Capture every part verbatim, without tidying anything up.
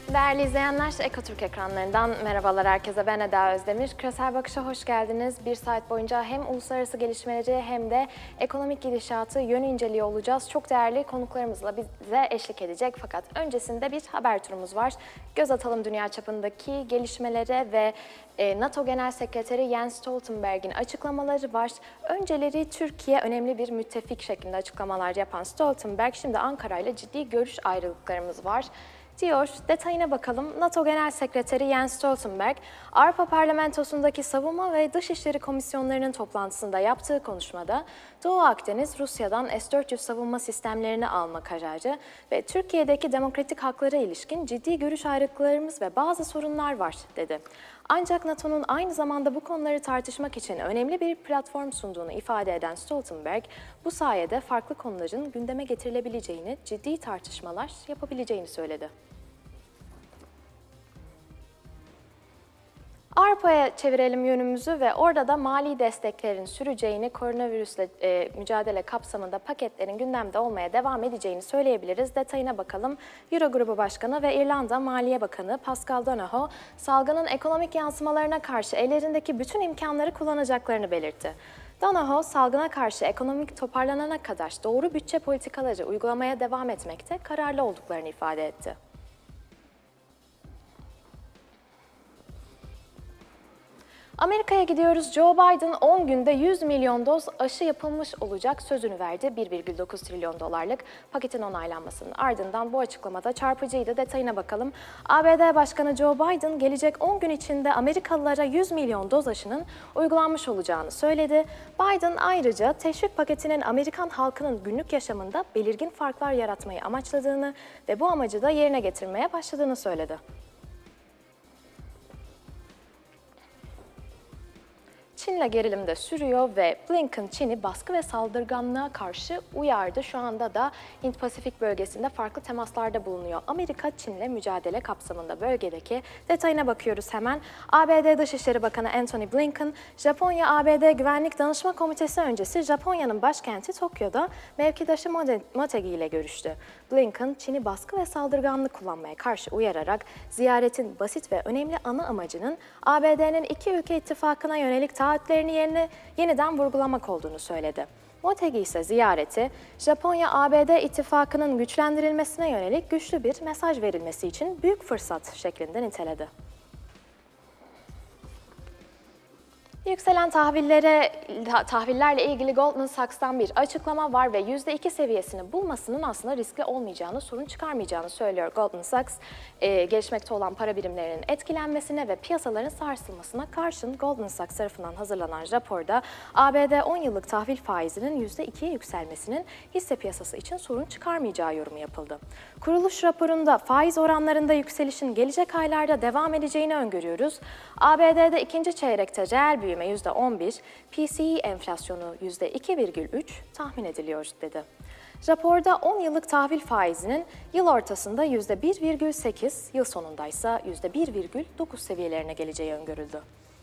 Değerli izleyenler, Ekotürk ekranlarından merhabalar herkese. Ben Eda Özdemir. Küresel Bakış'a hoş geldiniz. Bir saat boyunca hem uluslararası gelişmeleri hem de ekonomik gidişatı yön inceliyor olacağız. Çok değerli konuklarımızla bize eşlik edecek. Fakat öncesinde bir haber turumuz var. Göz atalım dünya çapındaki gelişmelere ve NATO Genel Sekreteri Jens Stoltenberg'in açıklamaları var. Önceleri Türkiye önemli bir müttefik şeklinde açıklamalar yapan Stoltenberg, şimdi Ankara ile ciddi görüş ayrılıklarımız var diyor. Detayına bakalım. NATO Genel Sekreteri Jens Stoltenberg, Avrupa Parlamentosu'ndaki Savunma ve Dışişleri Komisyonlarının toplantısında yaptığı konuşmada Doğu Akdeniz, Rusya'dan S dört yüz savunma sistemlerini alma kararı ve Türkiye'deki demokratik haklara ilişkin ciddi görüş ayrılıklarımız ve bazı sorunlar var dedi. Ancak NATO'nun aynı zamanda bu konuları tartışmak için önemli bir platform sunduğunu ifade eden Stoltenberg, bu sayede farklı konuların gündeme getirilebileceğini, ciddi tartışmalar yapabileceğini söyledi. Avrupa'ya çevirelim yönümüzü ve orada da mali desteklerin süreceğini, koronavirüsle e, mücadele kapsamında paketlerin gündemde olmaya devam edeceğini söyleyebiliriz. Detayına bakalım. Eurogrubu Başkanı ve İrlanda Maliye Bakanı Pascal Donohoe, salgının ekonomik yansımalarına karşı ellerindeki bütün imkanları kullanacaklarını belirtti. Donohoe, salgına karşı ekonomik toparlanana kadar doğru bütçe politikaları uygulamaya devam etmekte kararlı olduklarını ifade etti. Amerika'ya gidiyoruz. Joe Biden on günde yüz milyon doz aşı yapılmış olacak sözünü verdi. bir virgül dokuz trilyon dolarlık paketin onaylanmasının ardından bu açıklamada çarpıcıydı. Detayına bakalım. A B D Başkanı Joe Biden gelecek on gün içinde Amerikalılara yüz milyon doz aşının uygulanmış olacağını söyledi. Biden ayrıca teşvik paketinin Amerikan halkının günlük yaşamında belirgin farklar yaratmayı amaçladığını ve bu amacı da yerine getirmeye başladığını söyledi. Çin'le gerilim de sürüyor ve Blinken Çin'i baskı ve saldırganlığa karşı uyardı. Şu anda da Hint-Pasifik bölgesinde farklı temaslarda bulunuyor. Amerika, Çin'le mücadele kapsamında bölgedeki detayına bakıyoruz hemen. A B D Dışişleri Bakanı Antony Blinken, Japonya-A B D Güvenlik Danışma Komitesi öncesi Japonya'nın başkenti Tokyo'da mevkidaşı Motegi ile görüştü. Blinken, Çin'i baskı ve saldırganlık kullanmaya karşı uyararak ziyaretin basit ve önemli ana amacının A B D'nin iki ülke ittifakına yönelik taahhütlerini yerine yeniden vurgulamak olduğunu söyledi. Motegi ise ziyareti, Japonya-A B D ittifakının güçlendirilmesine yönelik güçlü bir mesaj verilmesi için büyük fırsat şeklinde niteledi. Yükselen tahvillere, tahvillerle ilgili Goldman Sachs'tan bir açıklama var ve yüzde iki seviyesini bulmasının aslında riskli olmayacağını, sorun çıkarmayacağını söylüyor Goldman Sachs. E, gelişmekte olan para birimlerinin etkilenmesine ve piyasaların sarsılmasına karşın Goldman Sachs tarafından hazırlanan raporda A B D on yıllık tahvil faizinin yüzde ikiye yükselmesinin hisse piyasası için sorun çıkarmayacağı yorumu yapıldı. Kuruluş raporunda faiz oranlarında yükselişin gelecek aylarda devam edeceğini öngörüyoruz. A B D'de ikinci çeyrekte reel büyüme yüzde on bir, P C E enflasyonu yüzde iki virgül üç tahmin ediliyor dedi. Raporda on yıllık tahvil faizinin yıl ortasında yüzde bir virgül sekiz, yıl sonundaysa yüzde bir virgül dokuz seviyelerine geleceği öngörüldü.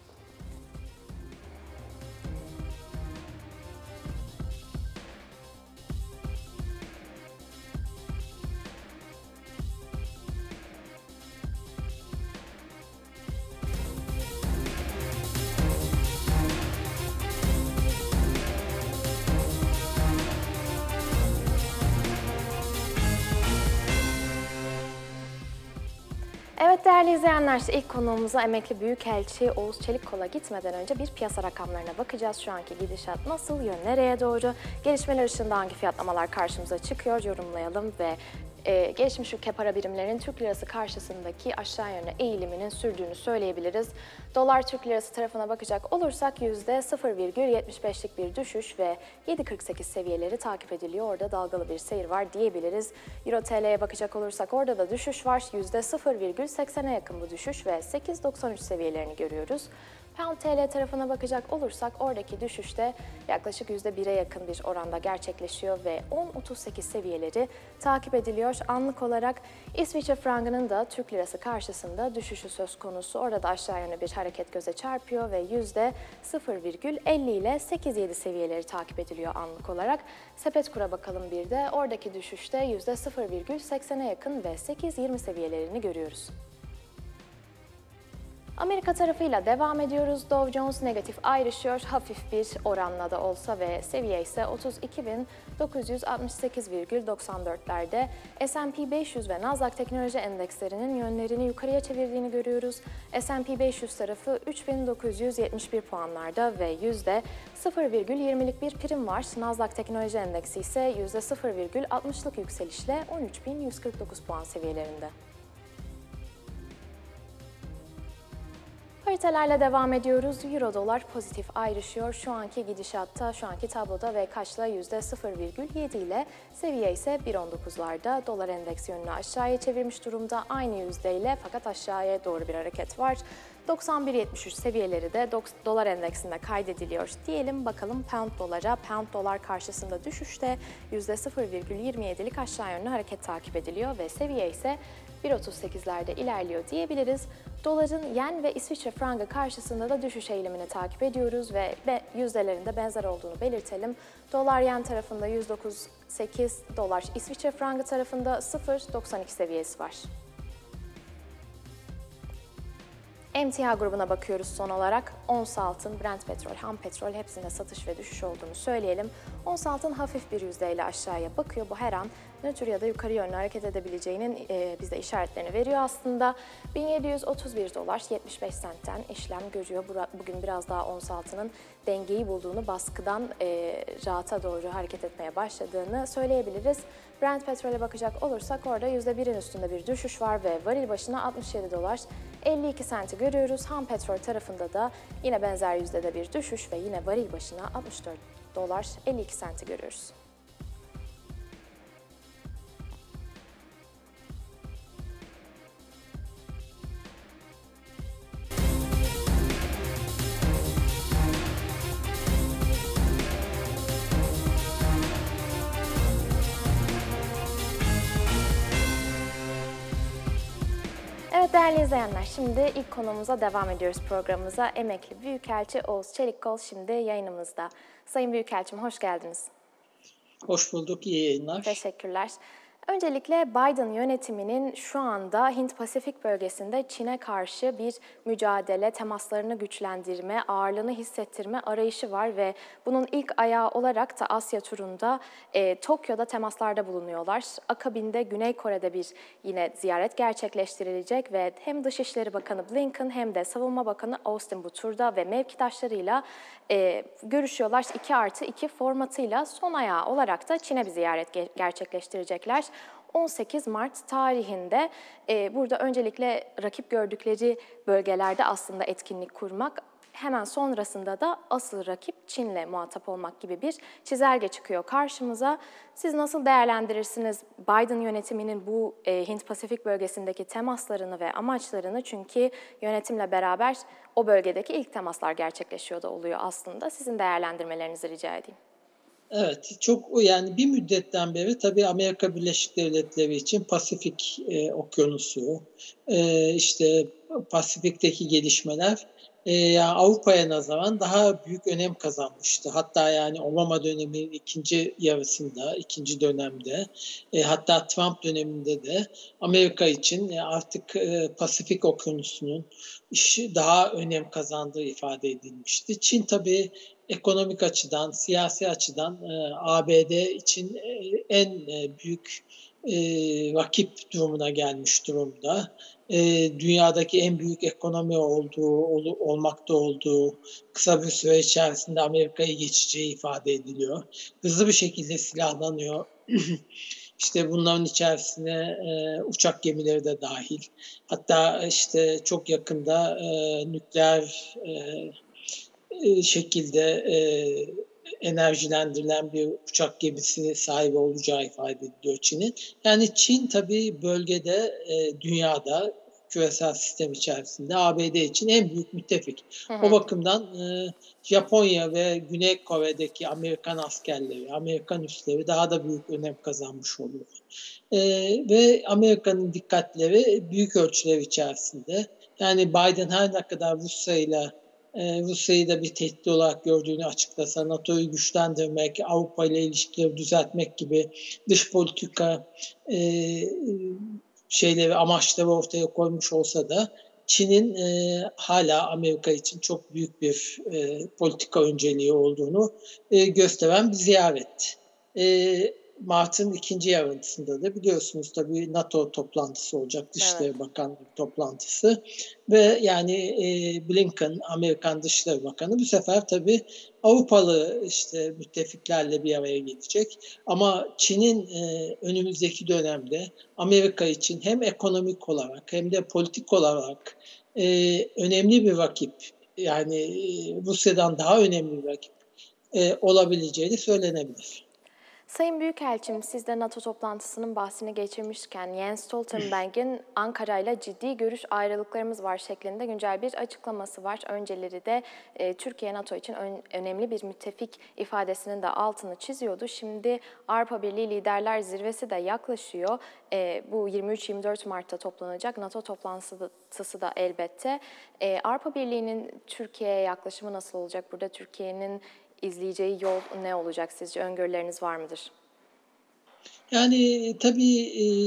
Evet değerli izleyenler, ilk konuğumuza emekli Büyükelçi Oğuz Çelikkol'a gitmeden önce bir piyasa rakamlarına bakacağız. Şu anki gidişat nasıl, yön nereye doğru, gelişmeler ışığında hangi fiyatlamalar karşımıza çıkıyor yorumlayalım ve e, gelişmiş ülke para birimlerinin Türk lirası karşısındaki aşağı yönlü eğiliminin sürdüğünü söyleyebiliriz. Dolar Türk lirası tarafına bakacak olursak yüzde sıfır virgül yetmiş beşlik bir düşüş ve yedi virgül kırk sekiz seviyeleri takip ediliyor. Orada dalgalı bir seyir var diyebiliriz. Euro T L'ye bakacak olursak orada da düşüş var. yüzde sıfır virgül seksene yakın bu düşüş ve sekiz virgül doksan üç seviyelerini görüyoruz. Pound T L tarafına bakacak olursak oradaki düşüşte yaklaşık yüzde bire yakın bir oranda gerçekleşiyor ve on otuz sekiz seviyeleri takip ediliyor. Anlık olarak İsviçre frangının da Türk lirası karşısında düşüşü söz konusu. Orada da aşağı yönlü bir hareket göze çarpıyor ve yüzde sıfır virgül elli ile sekiz virgül yedi seviyeleri takip ediliyor anlık olarak. Sepetkur'a bakalım bir de. Oradaki düşüşte yüzde sıfır virgül seksene yakın ve sekiz virgül yirmi seviyelerini görüyoruz. Amerika tarafıyla devam ediyoruz. Dow Jones negatif ayrışıyor. Hafif bir oranla da olsa ve seviye ise otuz iki bin dokuz yüz altmış sekiz virgül doksan dörtlerde. S and P beş yüz ve Nasdaq teknoloji endekslerinin yönlerini yukarıya çevirdiğini görüyoruz. S and P beş yüz tarafı üç bin dokuz yüz yetmiş bir puanlarda ve yüzde sıfır virgül yirmilik bir prim var. Nasdaq teknoloji endeksi ise yüzde sıfır virgül altmışlık yükselişle on üç bin yüz kırk dokuz puan seviyelerinde. Paritelerle devam ediyoruz. Euro dolar pozitif ayrışıyor. Şu anki gidişatta, şu anki tabloda ve kaçla yüzde sıfır virgül yedi ile, seviye ise bir virgül on dokuzlarda. Dolar endeks yönünü aşağıya çevirmiş durumda aynı yüzdeyle, fakat aşağıya doğru bir hareket var. doksan bir virgül yetmiş üç seviyeleri de dolar endeksinde kaydediliyor diyelim. Bakalım pound dolara. Pound dolar karşısında düşüşte yüzde sıfır virgül yirmi yedilik aşağı yönlü hareket takip ediliyor ve seviye ise bir virgül otuz sekizlerde ilerliyor diyebiliriz. Doların yen ve İsviçre frangı karşısında da düşüş eğilimini takip ediyoruz ve yüzdelerinde benzer olduğunu belirtelim. Dolar yen tarafında yüz dokuz virgül sekiz, dolar İsviçre frangı tarafında sıfır virgül doksan iki seviyesi var. M T A grubuna bakıyoruz son olarak. Ons altın, Brent petrol, ham petrol hepsinde satış ve düşüş olduğunu söyleyelim. Ons altın hafif bir yüzdeyle aşağıya bakıyor. Bu her an nötr ya da yukarı yönlü hareket edebileceğinin e, bize işaretlerini veriyor aslında. bin yedi yüz otuz bir dolar yetmiş beş sentten işlem görüyor. Bugün biraz daha ons altının dengeyi bulduğunu, baskıdan e, rahata doğru hareket etmeye başladığını söyleyebiliriz. Brent petrole bakacak olursak orada yüzde birin üstünde bir düşüş var ve varil başına altmış yedi dolar elli iki senti görüyoruz. Ham petrol tarafında da yine benzer yüzdede bir düşüş ve yine varil başına altmış dört dolar elli iki senti görüyoruz. Evet değerli izleyenler, şimdi ilk konumuza devam ediyoruz programımıza. Emekli Büyükelçi Oğuz Çelikkol şimdi yayınımızda. Sayın Büyükelçim hoş geldiniz. Hoş bulduk, iyi yayınlar. Teşekkürler. Öncelikle Biden yönetiminin şu anda Hint-Pasifik bölgesinde Çin'e karşı bir mücadele, temaslarını güçlendirme, ağırlığını hissettirme arayışı var ve bunun ilk ayağı olarak da Asya turunda e, Tokyo'da temaslarda bulunuyorlar. Akabinde Güney Kore'de bir yine ziyaret gerçekleştirilecek ve hem Dışişleri Bakanı Blinken hem de Savunma Bakanı Austin bu turda ve mevkidaşlarıyla e, görüşüyorlar. iki artı iki formatıyla son ayağı olarak da Çin'e bir ziyaret ge- gerçekleştirecekler. on sekiz Mart tarihinde e, burada öncelikle rakip gördükleri bölgelerde aslında etkinlik kurmak, hemen sonrasında da asıl rakip Çin'le muhatap olmak gibi bir çizelge çıkıyor karşımıza. Siz nasıl değerlendirirsiniz Biden yönetiminin bu e, Hint-Pasifik bölgesindeki temaslarını ve amaçlarını? Çünkü yönetimle beraber o bölgedeki ilk temaslar gerçekleşiyor da oluyor aslında. Sizin değerlendirmelerinizi rica edeyim. Evet, çok yani bir müddetten beri tabii Amerika Birleşik Devletleri için Pasifik e, Okyanusu, e, işte Pasifik'teki gelişmeler e, yani Avrupa'ya nazaran daha büyük önem kazanmıştı. Hatta yani Obama döneminin ikinci yarısında, ikinci dönemde, e, hatta Trump döneminde de Amerika için e, artık e, Pasifik Okyanusu'nun işi daha önem kazandığı ifade edilmişti. Çin tabii ekonomik açıdan, siyasi açıdan e, A B D için e, en e, büyük e, rakip durumuna gelmiş durumda. E, dünyadaki en büyük ekonomi olduğu, ol, olmakta olduğu kısa bir süre içerisinde Amerika'yı geçeceği ifade ediliyor. Hızlı bir şekilde silahlanıyor. İşte bunların içerisine e, uçak gemileri de dahil. Hatta işte çok yakında e, nükleer e, şekilde e, enerjilendirilen bir uçak gemisi sahibi olacağı ifade ediliyor Çin'in. Yani Çin tabii bölgede, e, dünyada küresel sistem içerisinde A B D için en büyük müttefik. Hı O hı. bakımdan e, Japonya ve Güney Kore'deki Amerikan askerleri, Amerikan üsleri daha da büyük önem kazanmış oluyor. E, ve Amerika'nın dikkatleri büyük ölçüler içerisinde. Yani Biden her ne kadar Rusya'yla e, Rusya'yı da bir tehdit olarak gördüğünü açıklasa, NATO'yu güçlendirmek, Avrupa ile ilişkileri düzeltmek gibi dış politika e, şeyleri, amaçları ortaya koymuş olsa da Çin'in e, hala Amerika için çok büyük bir e, politika önceliği olduğunu e, gösteren bir ziyaret. E, Mart'ın ikinci yarısında da biliyorsunuz tabii NATO toplantısı olacak, Evet. Dışişleri Bakanlığı toplantısı ve yani e, Blinken, Amerikan Dışişleri Bakanı bu sefer tabii Avrupalı işte müttefiklerle bir araya gelecek. Ama Çin'in e, önümüzdeki dönemde Amerika için hem ekonomik olarak hem de politik olarak e, önemli bir rakip, yani e, Rusya'dan daha önemli bir rakip e, olabileceği söylenebilir. Sayın Büyükelçim, siz de NATO toplantısının bahsini geçirmişken Jens Stoltenberg'in Ankara ile ciddi görüş ayrılıklarımız var şeklinde güncel bir açıklaması var. Önceleri de e, Türkiye NATO için ön, önemli bir müttefik ifadesinin de altını çiziyordu. Şimdi Avrupa Birliği Liderler Zirvesi de yaklaşıyor. E, bu yirmi üç yirmi dört Mart'ta toplanacak NATO toplantısı da elbette. E, Avrupa Birliği'nin Türkiye'ye yaklaşımı nasıl olacak? Burada Türkiye'nin izleyeceği yol ne olacak sizce? Öngörüleriniz var mıdır? Yani tabii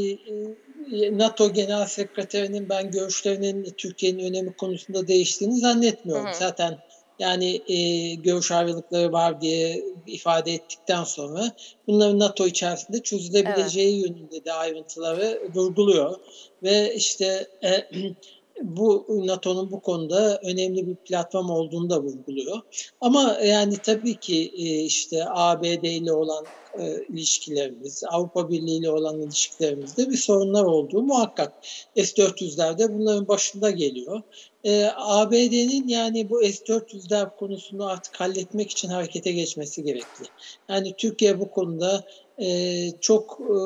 e, NATO Genel Sekreterinin ben görüşlerinin Türkiye'nin önemi konusunda değiştiğini Hı zannetmiyorum. hı. Zaten yani e, görüş ayrılıkları var diye ifade ettikten sonra bunların NATO içerisinde Evet. çözülebileceği yönünde de ayrıntıları vurguluyor. Ve işte e, bu NATO'nun bu konuda önemli bir platform olduğunu da vurguluyor. Ama yani tabii ki e, işte A B D ile olan e, ilişkilerimiz, Avrupa Birliği ile olan ilişkilerimizde bir sorunlar olduğu muhakkak. S dört yüzlerde bunların başında geliyor. E, A B D'nin yani bu S dört yüzler konusunu artık halletmek için harekete geçmesi gerekli. Yani Türkiye bu konuda e, çok e,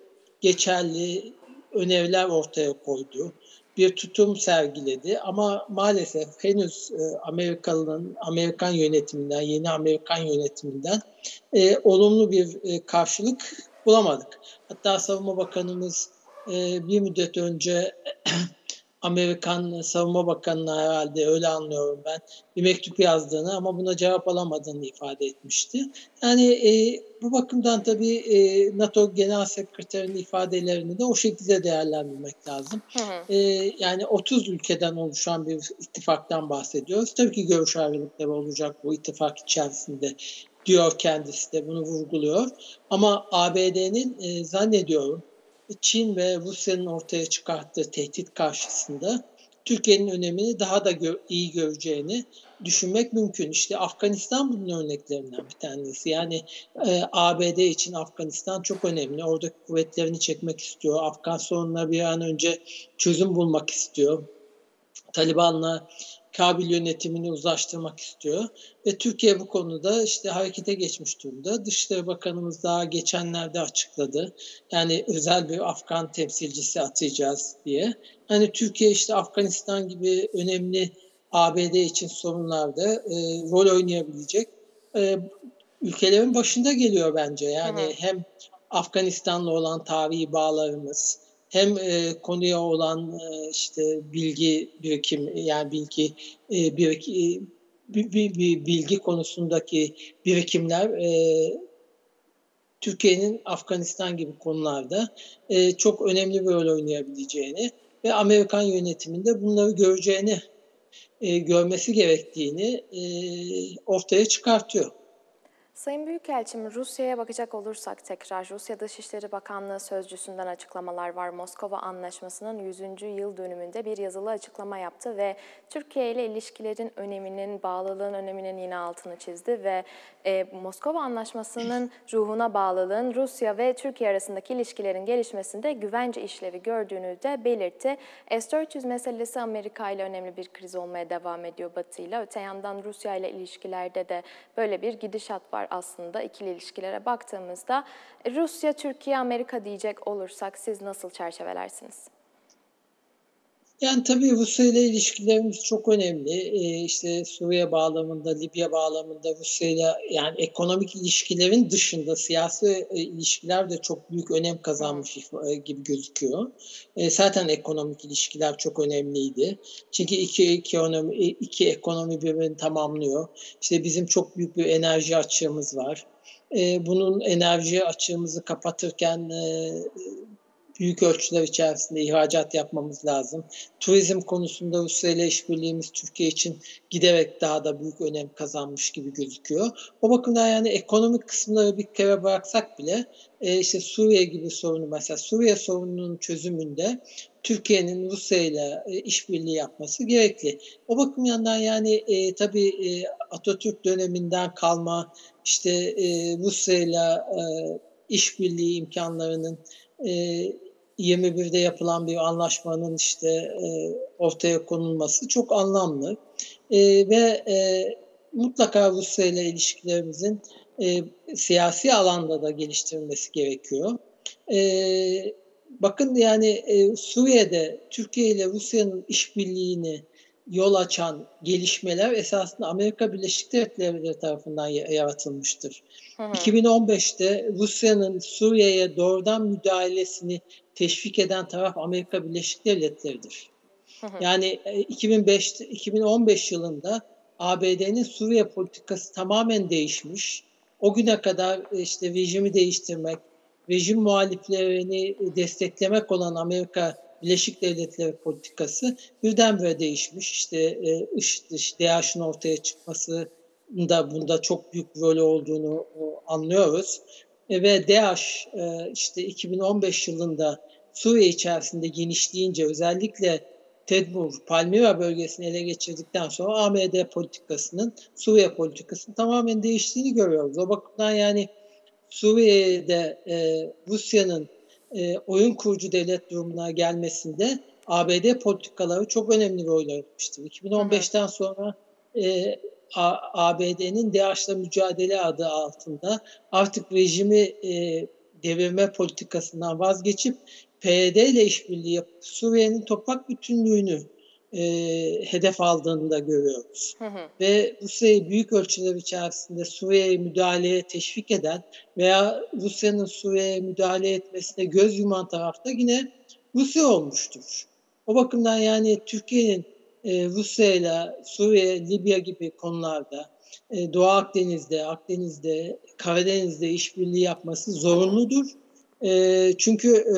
geçerli öneriler ortaya koydu, bir tutum sergiledi ama maalesef henüz e, Amerikalı'nın Amerikan yönetiminden, yeni Amerikan yönetiminden e, olumlu bir e, karşılık bulamadık. Hatta Savunma Bakanımız e, bir müddet önce Amerikan Savunma Bakanı'na, herhalde öyle anlıyorum ben, bir mektup yazdığını ama buna cevap alamadığını ifade etmişti. Yani e, bu bakımdan tabii e, NATO Genel Sekreterinin ifadelerini de o şekilde değerlendirmek lazım. Hı hı. E, yani otuz ülkeden oluşan bir ittifaktan bahsediyoruz. Tabii ki görüş ayrılıkları olacak bu ittifak içerisinde, diyor kendisi de, bunu vurguluyor. Ama A B D'nin e, zannediyorum Çin ve Rusya'nın ortaya çıkarttığı tehdit karşısında Türkiye'nin önemini daha da gö- iyi göreceğini düşünmek mümkün. İşte Afganistan bunun örneklerinden bir tanesi. Yani e, A B D için Afganistan çok önemli. Oradaki kuvvetlerini çekmek istiyor. Afgan sorununa bir an önce çözüm bulmak istiyor. Taliban'la Kabil yönetimini uzlaştırmak istiyor. Ve Türkiye bu konuda işte harekete geçmiş durumda. Dışişleri Bakanımız daha geçenlerde açıkladı. Yani özel bir Afgan temsilcisi atayacağız diye. Hani Türkiye işte Afganistan gibi önemli A B D için sorunlarda e, rol oynayabilecek e, ülkelerin başında geliyor bence. Hı Yani hı. hem Afganistan'la olan tarihi bağlarımız, hem e, konuya olan e, işte bilgi birikim, yani bilgi e, birik, e, bir, bir, bir bilgi konusundaki birikimler e, Türkiye'nin Afganistan gibi konularda e, çok önemli bir rol oynayabileceğini ve Amerikan yönetiminde bunları göreceğini, e, görmesi gerektiğini e, ortaya çıkartıyor. Sayın Büyükelçim, Rusya'ya bakacak olursak tekrar, Rusya Dışişleri Bakanlığı Sözcüsü'nden açıklamalar var. Moskova Anlaşması'nın yüzüncü yıl dönümünde bir yazılı açıklama yaptı ve Türkiye ile ilişkilerin öneminin, bağlılığın öneminin yine altını çizdi ve e, Moskova Anlaşması'nın ruhuna bağlılığın Rusya ve Türkiye arasındaki ilişkilerin gelişmesinde güvence işlevi gördüğünü de belirtti. S dört yüz meselesi Amerika ile önemli bir kriz olmaya devam ediyor Batı ile. Öte yandan Rusya ile ilişkilerde de böyle bir gidişat var aslında ikili ilişkilere baktığımızda. Rusya, Türkiye, Amerika diyecek olursak siz nasıl çerçevelersiniz? Yani tabii Rusya ile ilişkilerimiz çok önemli. Ee, işte Suriye bağlamında, Libya bağlamında Rusya ile yani ekonomik ilişkilerin dışında siyasi e, ilişkiler de çok büyük önem Hı. kazanmış e, gibi gözüküyor. E, zaten ekonomik ilişkiler çok önemliydi. Çünkü iki, iki, ekonomi, iki ekonomi birbirini tamamlıyor. İşte bizim çok büyük bir enerji açığımız var. E, bunun enerji açığımızı kapatırken e, büyük ölçüler içerisinde ihracat yapmamız lazım. Turizm konusunda Rusya ile işbirliğimiz Türkiye için giderek daha da büyük önem kazanmış gibi gözüküyor. O bakımdan yani ekonomik kısımları bir kere bıraksak bile e, işte Suriye gibi sorunu mesela Suriye sorununun çözümünde Türkiye'nin Rusya ile e, işbirliği yapması gerekli. O bakımdan yani e, tabii e, Atatürk döneminden kalma işte e, Rusya ile e, işbirliği imkanlarının e, yirmi birde yapılan bir anlaşmanın işte e, ortaya konulması çok anlamlı e, ve e, mutlaka Rusya ile ilişkilerimizin e, siyasi alanda da geliştirilmesi gerekiyor. E, bakın yani e, Suriye'de Türkiye ile Rusya'nın işbirliğini yol açan gelişmeler esasında Amerika Birleşik Devletleri tarafından yaratılmıştır. Hı hı. iki bin on beşte Rusya'nın Suriye'ye doğrudan müdahalesini teşvik eden taraf Amerika Birleşik Devletleri'dir. Hı hı. Yani iki bin beş, iki bin on beş yılında A B D'nin Suriye politikası tamamen değişmiş. O güne kadar işte rejimi değiştirmek, rejim muhaliflerini desteklemek olan Amerika Birleşik Devletleri politikası birdenbire değişmiş. İşte IŞİD, DAEŞ'in ortaya çıkması da bunda çok büyük bir rolü olduğunu anlıyoruz. Ve DAEŞ işte iki bin on beş yılında Suriye içerisinde genişleyince özellikle Tedmur, Palmira bölgesini ele geçirdikten sonra A B D politikasının, Suriye politikasının tamamen değiştiğini görüyoruz. O bakımdan yani Suriye'de e, Rusya'nın e, oyun kurucu devlet durumuna gelmesinde A B D politikaları çok önemli rol oynamıştır. Hı hı. iki bin on beşten sonra e, A B D'nin DAEŞ'la mücadele adı altında artık rejimi e, devirme politikasından vazgeçip P Y D ile işbirliği yapıp Suriye'nin toprak bütünlüğünü e, hedef aldığını da görüyoruz. Hı hı. Ve Rusya'yı büyük ölçüler içerisinde Suriye'ye müdahaleye teşvik eden veya Rusya'nın Suriye'ye müdahale etmesine göz yuman tarafta yine Rusya olmuştur. O bakımdan yani Türkiye'nin e, Rusya ile Suriye, Libya gibi konularda e, Doğu Akdeniz'de, Akdeniz'de, Karadeniz'de işbirliği yapması zorunludur. E, çünkü e,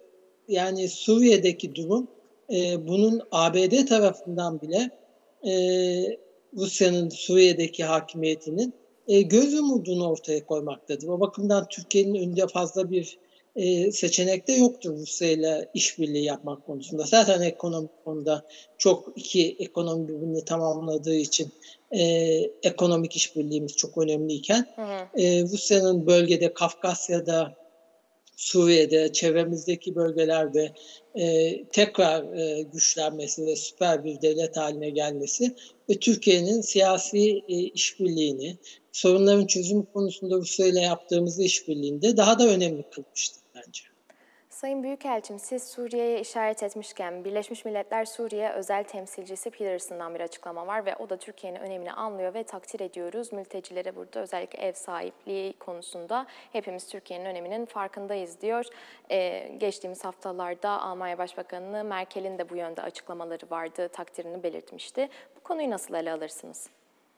yani Suriye'deki durum e, bunun A B D tarafından bile e, Rusya'nın Suriye'deki hakimiyetinin e, göz yumulduğunu ortaya koymaktadır. O bakımdan Türkiye'nin önünde fazla bir e, seçenek de yoktur Rusya ile işbirliği yapmak konusunda. Zaten ekonomik konuda çok iki ekonomi birbirini tamamladığı için e, ekonomik işbirliğimiz çok önemliyken Hı hı. e, Rusya'nın bölgede Kafkasya'da, Suriye'de, çevremizdeki bölgelerde e, tekrar e, güçlenmesi ve süper bir devlet haline gelmesi ve Türkiye'nin siyasi e, işbirliğini, sorunların çözümü konusunda Rusya ile yaptığımız işbirliğinde daha da önemli kılmıştır bence. Sayın Büyükelçim, siz Suriye'ye işaret etmişken Birleşmiş Milletler Suriye Özel Temsilcisi Peterson'dan bir açıklama var ve o da Türkiye'nin önemini anlıyor ve takdir ediyoruz. Mültecilere burada özellikle ev sahipliği konusunda hepimiz Türkiye'nin öneminin farkındayız diyor. Ee, geçtiğimiz haftalarda Almanya Başbakanı Merkel'in de bu yönde açıklamaları vardı, takdirini belirtmişti. Bu konuyu nasıl ele alırsınız?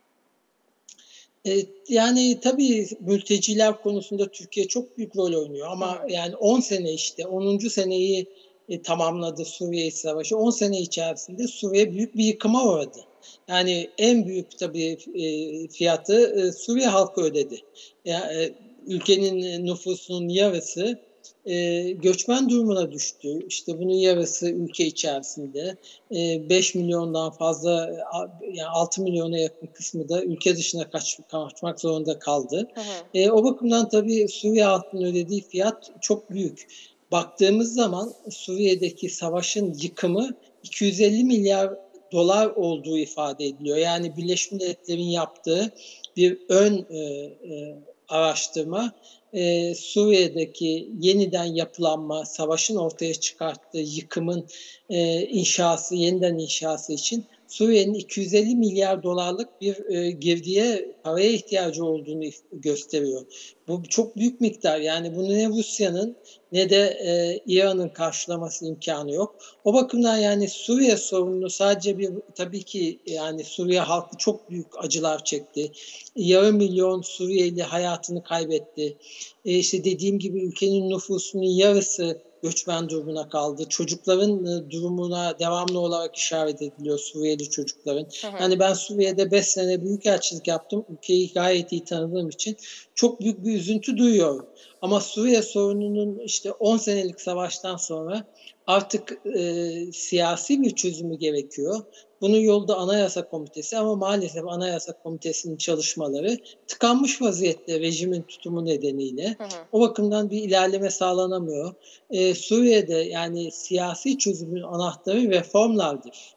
Yani tabii mülteciler konusunda Türkiye çok büyük rol oynuyor ama Hı hı. yani on sene işte onuncu seneyi e, tamamladı Suriye Savaşı. on sene içerisinde Suriye büyük bir yıkıma uğradı. Yani en büyük tabii e, fiyatı e, Suriye halkı ödedi. Yani, e, ülkenin nüfusunun yarısı e, göçmen durumuna düştü. İşte bunun yarısı ülke içerisinde. E, beş milyondan fazla yani altı milyona yakın kısmı da ülke dışına kaç, kaçmak zorunda kaldı. Hı hı. E, o bakımdan tabii Suriye halkının ödediği fiyat çok büyük. Baktığımız zaman Suriye'deki savaşın yıkımı iki yüz elli milyar dolar olduğu ifade ediliyor. Yani Birleşmiş Milletler'in yaptığı bir ön e, e, araştırma e, Suriye'deki yeniden yapılanma, savaşın ortaya çıkarttığı yıkımın e, inşası, yeniden inşası için Suriye'nin iki yüz elli milyar dolarlık bir e, girdiye, paraya ihtiyacı olduğunu gösteriyor. Bu çok büyük miktar. Yani bunu ne Rusya'nın ne de e, İran'ın karşılaması imkanı yok. O bakımdan yani Suriye sorununu sadece bir, tabii ki yani Suriye halkı çok büyük acılar çekti. Yarım milyon Suriyeli hayatını kaybetti. E işte dediğim gibi ülkenin nüfusunun yarısı göçmen durumuna kaldı. Çocukların e, durumuna devamlı olarak işaret ediliyor, Suriyeli çocukların. Hı hı. Yani ben Suriye'de beş sene büyükelçilik yaptım. Ülkeyi gayet iyi tanıdığım için çok büyük bir üzüntü duyuyorum. Ama Suriye sorununun işte on senelik savaştan sonra artık e, siyasi bir çözümü gerekiyor. Bunun yolda Anayasa Komitesi, ama maalesef Anayasa Komitesi'nin çalışmaları tıkanmış vaziyette rejimin tutumu nedeniyle. Hı hı. O bakımdan bir ilerleme sağlanamıyor. Ee, Suriye'de yani siyasi çözümün anahtarı reformlardır.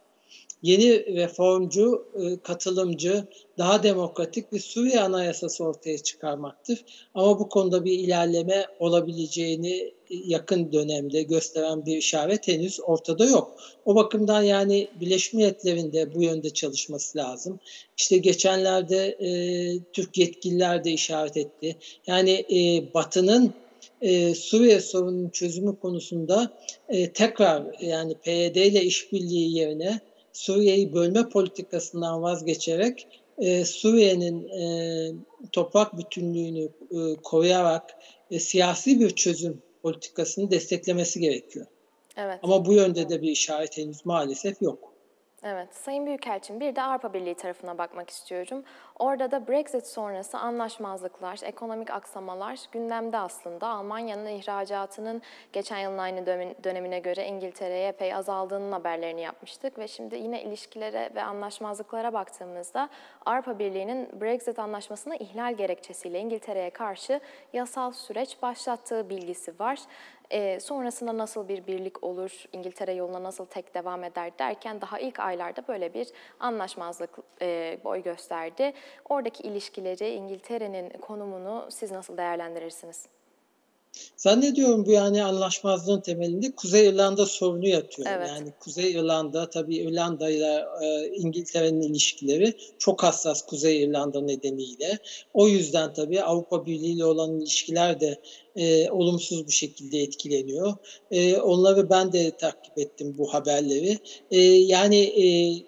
Yeni reformcu, e, katılımcı, daha demokratik bir Suriye Anayasası ortaya çıkarmaktır. Ama bu konuda bir ilerleme olabileceğini yakın dönemde gösteren bir işaret henüz ortada yok. O bakımdan yani Birleşmiş Milletler'in de bu yönde çalışması lazım. İşte geçenlerde e, Türk yetkililer de işaret etti. Yani e, Batı'nın e, Suriye sorununun çözümü konusunda e, tekrar yani P Y D ile işbirliği yerine Suriye'yi bölme politikasından vazgeçerek e, Suriye'nin e, toprak bütünlüğünü e, koruyarak e, siyasi bir çözüm politikasını desteklemesi gerekiyor. Evet. Ama bu yönde de bir işaret henüz maalesef yok. Evet, Sayın Büyükelçim, bir de Avrupa Birliği tarafına bakmak istiyorum. Orada da Brexit sonrası anlaşmazlıklar, ekonomik aksamalar gündemde aslında. Almanya'nın ihracatının geçen yılın aynı dönemine göre İngiltere'ye epey azaldığının haberlerini yapmıştık. Ve şimdi yine ilişkilere ve anlaşmazlıklara baktığımızda Avrupa Birliği'nin Brexit anlaşmasını ihlal gerekçesiyle İngiltere'ye karşı yasal süreç başlattığı bilgisi var. E, sonrasında nasıl bir birlik olur, İngiltere yoluna nasıl tek devam eder derken daha ilk aylarda böyle bir anlaşmazlık e, boy gösterdi. Oradaki ilişkileri, İngiltere'nin konumunu siz nasıl değerlendirirsiniz? Zannediyorum bu yani anlaşmazlığın temelinde Kuzey İrlanda sorunu yatıyor. Evet. Yani Kuzey İrlanda, tabii İrlanda ile e, İngiltere'nin ilişkileri çok hassas Kuzey İrlanda nedeniyle. O yüzden tabii Avrupa Birliği ile olan ilişkiler de e, olumsuz bir şekilde etkileniyor. E, onları ben de takip ettim, bu haberleri. E, yani e,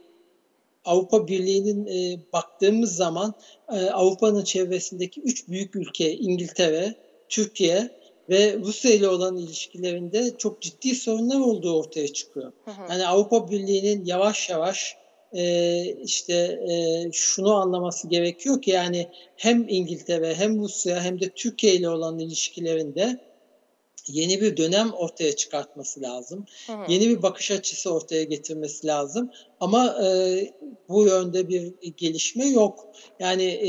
Avrupa Birliği'nin e, baktığımız zaman e, Avrupa'nın çevresindeki üç büyük ülke, İngiltere, Türkiye ve Rusya ile olan ilişkilerinde çok ciddi sorunlar olduğu ortaya çıkıyor. Hı hı. Yani Avrupa Birliği'nin yavaş yavaş e, işte e, şunu anlaması gerekiyor ki yani hem İngiltere hem Rusya hem de Türkiye ile olan ilişkilerinde yeni bir dönem ortaya çıkartması lazım. Hı hı. Yeni bir bakış açısı ortaya getirmesi lazım. Ama e, bu yönde bir gelişme yok. Yani e,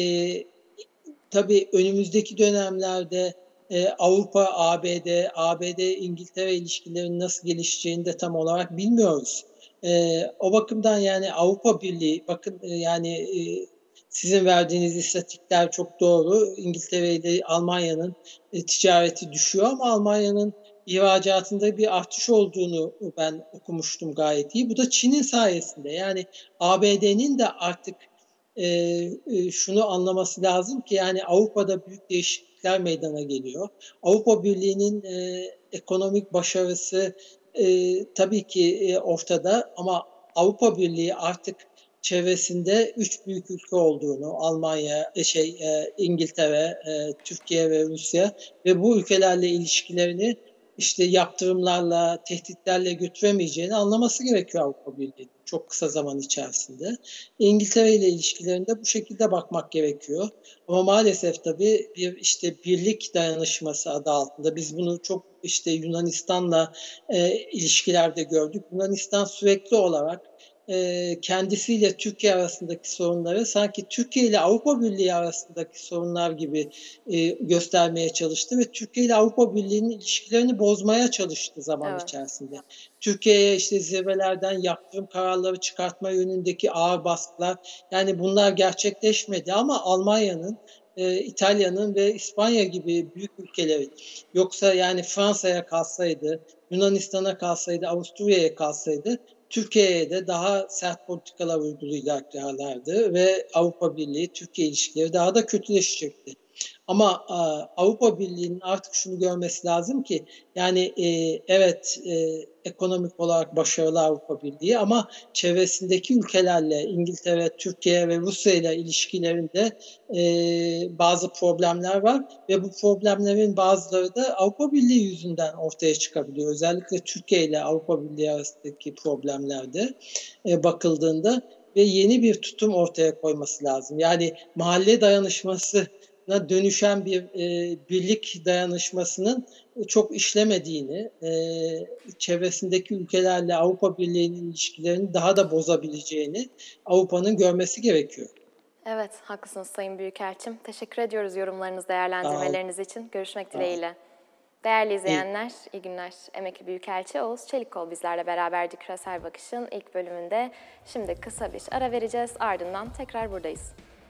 tabii önümüzdeki dönemlerde e, Avrupa, A B D, A B D-İngiltere ilişkilerinin nasıl gelişeceğini de tam olarak bilmiyoruz. E, o bakımdan yani Avrupa Birliği, bakın e, yani e, sizin verdiğiniz istatistikler çok doğru. İngiltere ile Almanya'nın e, ticareti düşüyor ama Almanya'nın ihracatında bir artış olduğunu ben okumuştum gayet iyi. Bu da Çin'in sayesinde. Yani A B D'nin de artık e, e, şunu anlaması lazım ki yani Avrupa'da büyük değişiklikler meydana geliyor. Avrupa Birliği'nin e, ekonomik başarısı e, tabii ki e, ortada ama Avrupa Birliği artık çevresinde üç büyük ülke olduğunu, Almanya, şey, e, İngiltere, e, Türkiye ve Rusya ve bu ülkelerle ilişkilerini işte yaptırımlarla, tehditlerle götüremeyeceğini anlaması gerekiyor Avrupa Birliği çok kısa zaman içerisinde. İngiltere ile ilişkilerinde bu şekilde bakmak gerekiyor. Ama maalesef tabii bir işte birlik dayanışması adı altında biz bunu çok işte Yunanistan'la e, ilişkilerde gördük. Yunanistan sürekli olarak e, kendisiyle Türkiye arasındaki sorunları sanki Türkiye ile Avrupa Birliği arasındaki sorunlar gibi e, göstermeye çalıştı ve Türkiye ile Avrupa Birliği'nin ilişkilerini bozmaya çalıştı zaman Evet. içerisinde. Türkiye'ye işte zirvelerden yaptırım kararları çıkartma yönündeki ağır baskılar, yani bunlar gerçekleşmedi ama Almanya'nın, e, İtalya'nın ve İspanya gibi büyük ülkelerin, yoksa yani Fransa'ya kalsaydı, Yunanistan'a kalsaydı, Avusturya'ya kalsaydı Türkiye'ye de daha sert politikalar uygulayacaklardı ve Avrupa Birliği Türkiye ilişkileri daha da kötüleşecekti. Ama Avrupa Birliği'nin artık şunu görmesi lazım ki, yani e, evet, e, ekonomik olarak başarılı Avrupa Birliği ama çevresindeki ülkelerle, İngiltere, Türkiye ve Rusya ile ilişkilerinde e, bazı problemler var ve bu problemlerin bazıları da Avrupa Birliği yüzünden ortaya çıkabiliyor. Özellikle Türkiye ile Avrupa Birliği arasındaki problemlerde e, bakıldığında ve yeni bir tutum ortaya koyması lazım. Yani mahalle dayanışması dönüşen bir e, birlik dayanışmasının çok işlemediğini, e, çevresindeki ülkelerle Avrupa Birliği'nin ilişkilerini daha da bozabileceğini Avrupa'nın görmesi gerekiyor. Evet, haklısınız Sayın Büyükelçim. Teşekkür ediyoruz yorumlarınız, değerlendirmeleriniz için. Görüşmek dileğiyle. Değerli izleyenler, iyi. iyi günler. Emekli Büyükelçi Oğuz Çelikkol bizlerle beraberdi Küresel Bakış'ın ilk bölümünde. Şimdi kısa bir ara vereceğiz, ardından tekrar buradayız.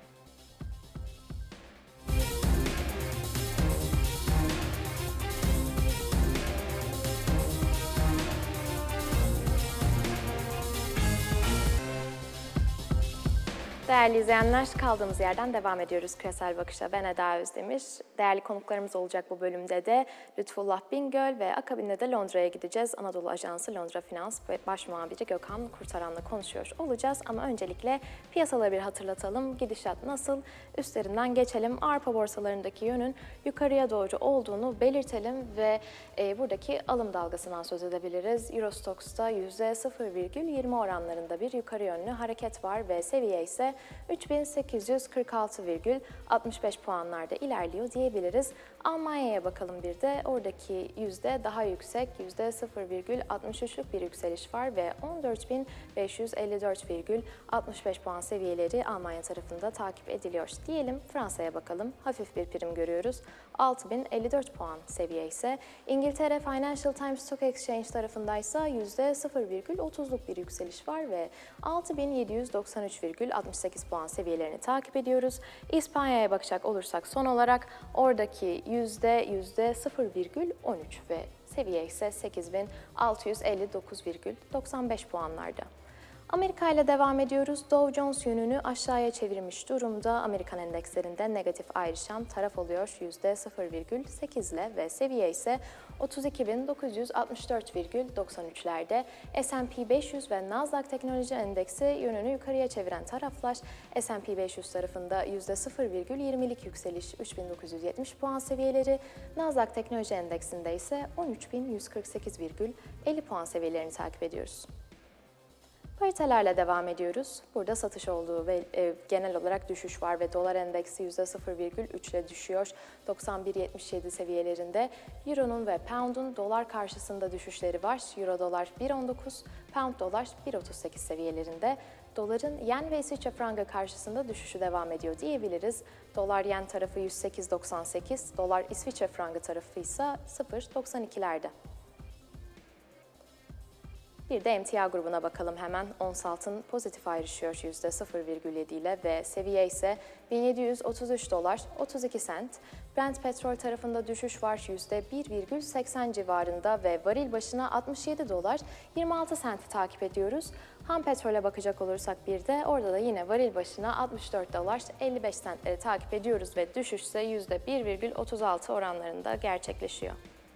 Değerli izleyenler, kaldığımız yerden devam ediyoruz Küresel Bakış'a. Ben Eda Özdemir. Değerli konuklarımız olacak bu bölümde de Lütfullah Bingöl ve akabinde de Londra'ya gideceğiz. Anadolu Ajansı Londra Finans ve Baş Muhabiri Gökhan Kurtaran'la konuşuyor olacağız. Ama öncelikle piyasaları bir hatırlatalım. Gidişat nasıl? Üstlerinden geçelim. Avrupa borsalarındaki yönün yukarıya doğru olduğunu belirtelim ve e, buradaki alım dalgasından söz edebiliriz. Eurostox'ta yüzde sıfır virgül yirmi oranlarında bir yukarı yönlü hareket var ve seviye ise üç bin sekiz yüz kırk altı virgül altmış beş puanlarda ilerliyor diyebiliriz. Almanya'ya bakalım bir de. Oradaki yüzde daha yüksek, yüzde sıfır virgül altmış üçlük bir yükseliş var ve on dört bin beş yüz elli dört virgül altmış beş puan seviyeleri Almanya tarafında takip ediliyor. Diyelim Fransa'ya bakalım. Hafif bir prim görüyoruz. altı bin elli dört puan seviye ise. İngiltere Financial Times Stock Exchange tarafındaysa yüzde sıfır virgül otuzluk bir yükseliş var ve altı bin yedi yüz doksan üç virgül altmış sekiz puan seviyelerini takip ediyoruz. İspanya'ya bakacak olursak son olarak oradaki yüzde yüzde sıfır virgül on üç ve seviye ise sekiz bin altı yüz elli dokuz virgül doksan beş puanlarda. Amerika ile devam ediyoruz. Dow Jones yönünü aşağıya çevirmiş durumda. Amerikan endekslerinde negatif ayrışan taraf oluyor yüzde sıfır virgül sekiz ile ve seviye ise otuz iki bin dokuz yüz altmış dört virgül doksan üçlerde. S and P beş yüz ve Nasdaq Teknoloji Endeksi yönünü yukarıya çeviren taraflar. S and P beş yüz tarafında yüzde sıfır virgül yirmilik yükseliş üç bin dokuz yüz yetmiş puan seviyeleri. Nasdaq Teknoloji Endeksinde ise on üç bin yüz kırk sekiz virgül elli puan seviyelerini takip ediyoruz. Paritelerle devam ediyoruz. Burada satış olduğu ve e, genel olarak düşüş var ve dolar endeksi yüzde sıfır virgül üç ile düşüyor. doksan bir virgül yetmiş yedi seviyelerinde. Euro'nun ve Pound'un dolar karşısında düşüşleri var. Euro dolar bir virgül on dokuz, Pound dolar bir virgül otuz sekiz seviyelerinde. Doların yen ve İsviçre frangı karşısında düşüşü devam ediyor diyebiliriz. Dolar yen tarafı yüz sekiz virgül doksan sekiz, dolar İsviçre frangı tarafı ise sıfır virgül doksan ikilerde. Bir de emtia grubuna bakalım hemen. Ons altın pozitif ayrışıyor yüzde sıfır virgül yedi ile ve seviye ise bin yedi yüz otuz üç dolar otuz iki sent. Brent petrol tarafında düşüş var yüzde bir virgül seksen civarında ve varil başına altmış yedi dolar yirmi altı senti takip ediyoruz. Ham petrole bakacak olursak bir de orada da yine varil başına altmış dört dolar elli beş sentleri takip ediyoruz ve düşüş ise yüzde bir virgül otuz altı oranlarında gerçekleşiyor.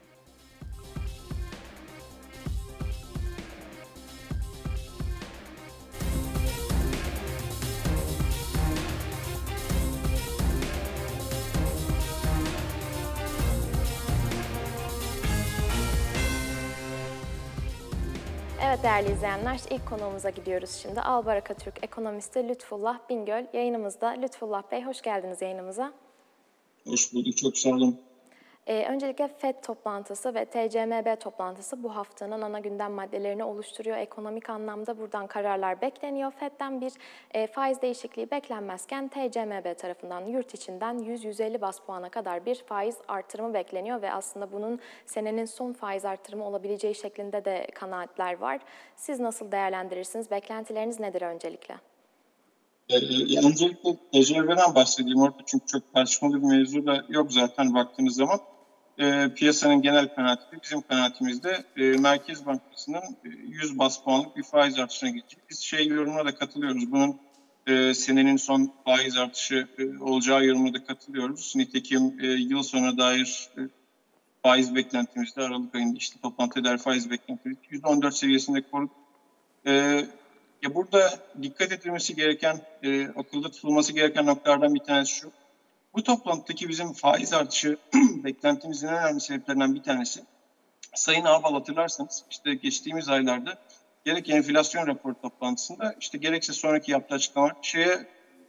Evet değerli izleyenler, ilk konuğumuza gidiyoruz şimdi. Albaraka Türk ekonomisti Lütfullah Bingöl yayınımızda. Lütfullah Bey, hoş geldiniz yayınımıza. Hoş bulduk, çok sağ olun. Ee, öncelikle F E D toplantısı ve T C M B toplantısı bu haftanın ana gündem maddelerini oluşturuyor. Ekonomik anlamda buradan kararlar bekleniyor. F E D'den bir e, faiz değişikliği beklenmezken T C M B tarafından yurt içinden yüz yüz elli bas puana kadar bir faiz artırımı bekleniyor ve aslında bunun senenin son faiz artırımı olabileceği şeklinde de kanaatler var. Siz nasıl değerlendirirsiniz? Beklentileriniz nedir öncelikle? Ee, öncelikle T C M B'den bahsedeyim orada çünkü çok tartışmalı bir mevzu da yok zaten baktığınız zaman. E, piyasanın genel kanaati, bizim kanaatimizde e, Merkez Bankası'nın e, yüz bas puanlık bir faiz artışına gidecek. Biz şey yorumuna da katılıyoruz. Bunun e, senenin son faiz artışı e, olacağı yorumuna da katılıyoruz. Nitekim e, yıl sonuna dair e, faiz beklentimizde Aralık ayında işte toplantı eder faiz beklentimiz yüzde on dört seviyesinde koruduk. E, ya burada dikkat edilmesi gereken, e, akılda tutulması gereken noktalardan bir tanesi şu. Bu toplantıdaki bizim faiz artışı beklentimizin en önemli sebeplerinden bir tanesi. Sayın Ağbal hatırlarsanız işte geçtiğimiz aylarda gerek enflasyon raporu toplantısında işte gerekse sonraki yaptığı açıklama şeye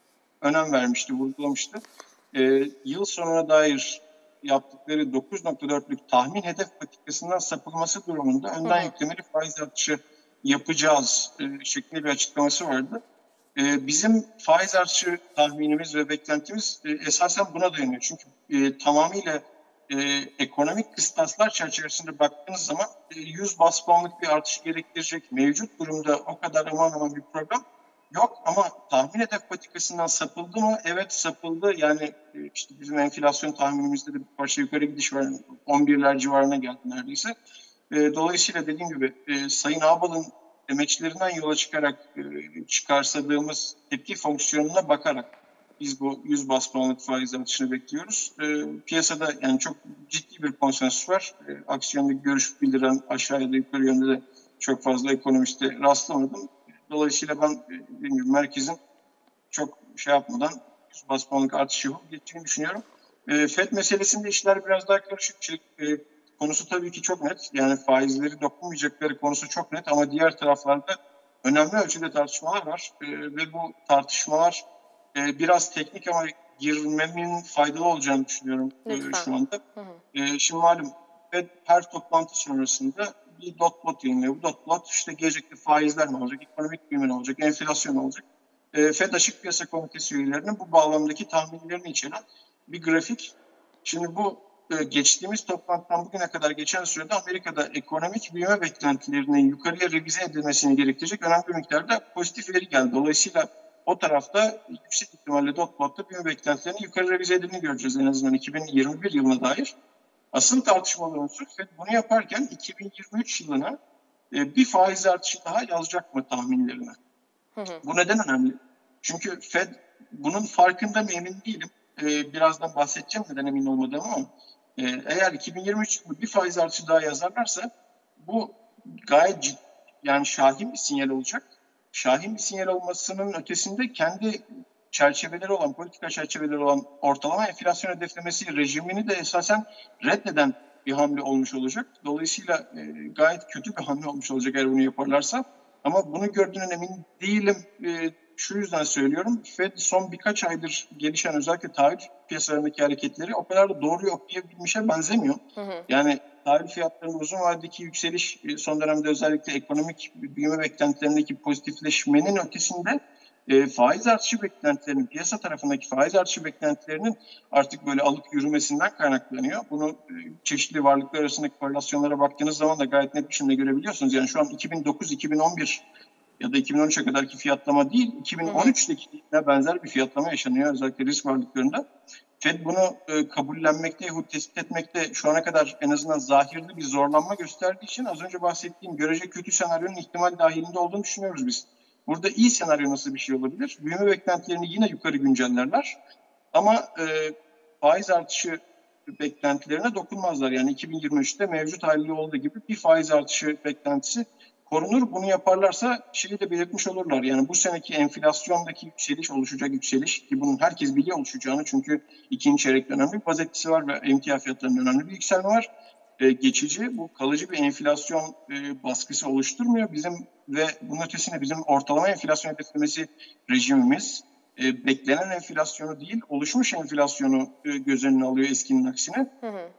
önem vermişti, vurgulamıştı. Ee, yıl sonuna dair yaptıkları dokuz nokta dörtlük tahmin hedef patikasından sapılması durumunda önden yüklemeli faiz artışı yapacağız e, şeklinde bir açıklaması vardı. E, bizim faiz artışı tahminimiz ve beklentimiz e, esasen buna dayanıyor. Çünkü e, tamamıyla e, ekonomik kıstaslar çerçevesinde baktığınız zaman e, yüz bas puanlık bir artış gerektirecek mevcut durumda o kadar aman aman bir program yok. Ama tahmin hedef patikasından sapıldı mı? Evet sapıldı. Yani e, işte bizim enflasyon tahminimizde de bir parça yukarı gidiş var. on birler civarına geldi neredeyse. E, dolayısıyla dediğim gibi e, Sayın Ağbal'ın demeçlerinden yola çıkarak e, çıkarsadığımız tepki fonksiyonuna bakarak biz bu yüz bas puanlık faiz artışını bekliyoruz. E, piyasada yani çok ciddi bir konsensüs var. E, aksiyonda görüş bildiren aşağı ya da yukarı yönde de çok fazla ekonomiste rastlamadım. Dolayısıyla ben e, bilmiyorum, merkezin çok şey yapmadan yüz bas puanlık artış yapıp geçtiğini düşünüyorum. E, F E D meselesinde işler biraz daha karışık. E, konusu tabii ki çok net. Yani faizleri dokunmayacakları konusu çok net ama diğer taraflarda önemli ölçüde tartışmalar var. E, ve bu tartışmalar e, biraz teknik ama girmemin faydalı olacağını düşünüyorum e, şu anda. Hı hı. E, şimdi malum F E D her toplantı sonrasında bir dot plot yayınlıyor. Bu dot plot işte gelecekte faizler ne olacak, ekonomik büyüme ne olacak, enflasyon ne olacak. E, F E D Açık Piyasa Komitesi üyelerinin bu bağlamdaki tahminlerini içeren bir grafik. Şimdi bu geçtiğimiz toplantıdan bugüne kadar geçen sürede Amerika'da ekonomik büyüme beklentilerinin yukarıya revize edilmesini gerektirecek önemli bir miktarda pozitif veri geldi. Dolayısıyla o tarafta yüksek ihtimalle dot plot'ta büyüme beklentilerinin yukarı revize edildiğini göreceğiz en azından iki bin yirmi bir yılına dair. Asıl tartışmalı unsur F E D bunu yaparken iki bin yirmi üç yılına bir faiz artışı daha yazacak mı tahminlerine? Hı hı. Bu neden önemli? Çünkü F E D bunun farkında mı emin değilim. Birazdan bahsedeceğim neden emin olmadığımı ama eğer iki bin yirmi üç yılında bir faiz artışı daha yazarlarsa bu gayet ciddi, yani şahin bir sinyal olacak. Şahin bir sinyal olmasının ötesinde kendi çerçeveleri olan, politika çerçeveleri olan ortalama enflasyon hedeflemesi rejimini de esasen reddeden bir hamle olmuş olacak. Dolayısıyla e, gayet kötü bir hamle olmuş olacak eğer bunu yaparlarsa. Ama bunu gördüğünden emin değilim. E, şu yüzden söylüyorum. F E D son birkaç aydır gelişen özellikle tahvil piyasalarındaki hareketleri o kadar da doğruyu okuyabilmişe benzemiyor. Hı hı. Yani tahvil fiyatlarının uzun vadedeki yükseliş son dönemde özellikle ekonomik büyüme beklentilerindeki pozitifleşmenin ötesinde e, faiz artışı beklentilerinin, piyasa tarafındaki faiz artışı beklentilerinin artık böyle alıp yürümesinden kaynaklanıyor. Bunu e, çeşitli varlıklar arasındaki korelasyonlara baktığınız zaman da gayet net bir şekilde görebiliyorsunuz. Yani şu an iki bin dokuz iki bin on bir ya da iki bin on üçe kadarki fiyatlama değil, iki bin on üçteki benzer bir fiyatlama yaşanıyor özellikle risk varlıklarında. F E D bunu e, kabullenmekte yahut tespit etmekte şu ana kadar en azından zahirli bir zorlanma gösterdiği için az önce bahsettiğim görece kötü senaryonun ihtimal dahilinde olduğunu düşünüyoruz biz. Burada iyi senaryo nasıl bir şey olabilir? Büyüme beklentilerini yine yukarı güncellerler ama e, faiz artışı beklentilerine dokunmazlar. Yani iki bin yirmi üçte mevcut haliyle olduğu gibi bir faiz artışı beklentisi korunur. Bunu yaparlarsa şeyi de belirtmiş olurlar. Yani bu seneki enflasyondaki yükseliş, oluşacak yükseliş ki bunun herkes biliyor oluşacağını çünkü ikinci çeyrekte önemli bir baz etkisi var ve emtia fiyatlarının önemli bir yükselme var. Ee, geçici, bu kalıcı bir enflasyon e, baskısı oluşturmuyor. Bizim ve bunun ötesinde bizim ortalama enflasyon hedeflemesi rejimimiz e, beklenen enflasyonu değil, oluşmuş enflasyonu e, göz önüne alıyor eskinin aksine. Hı hı.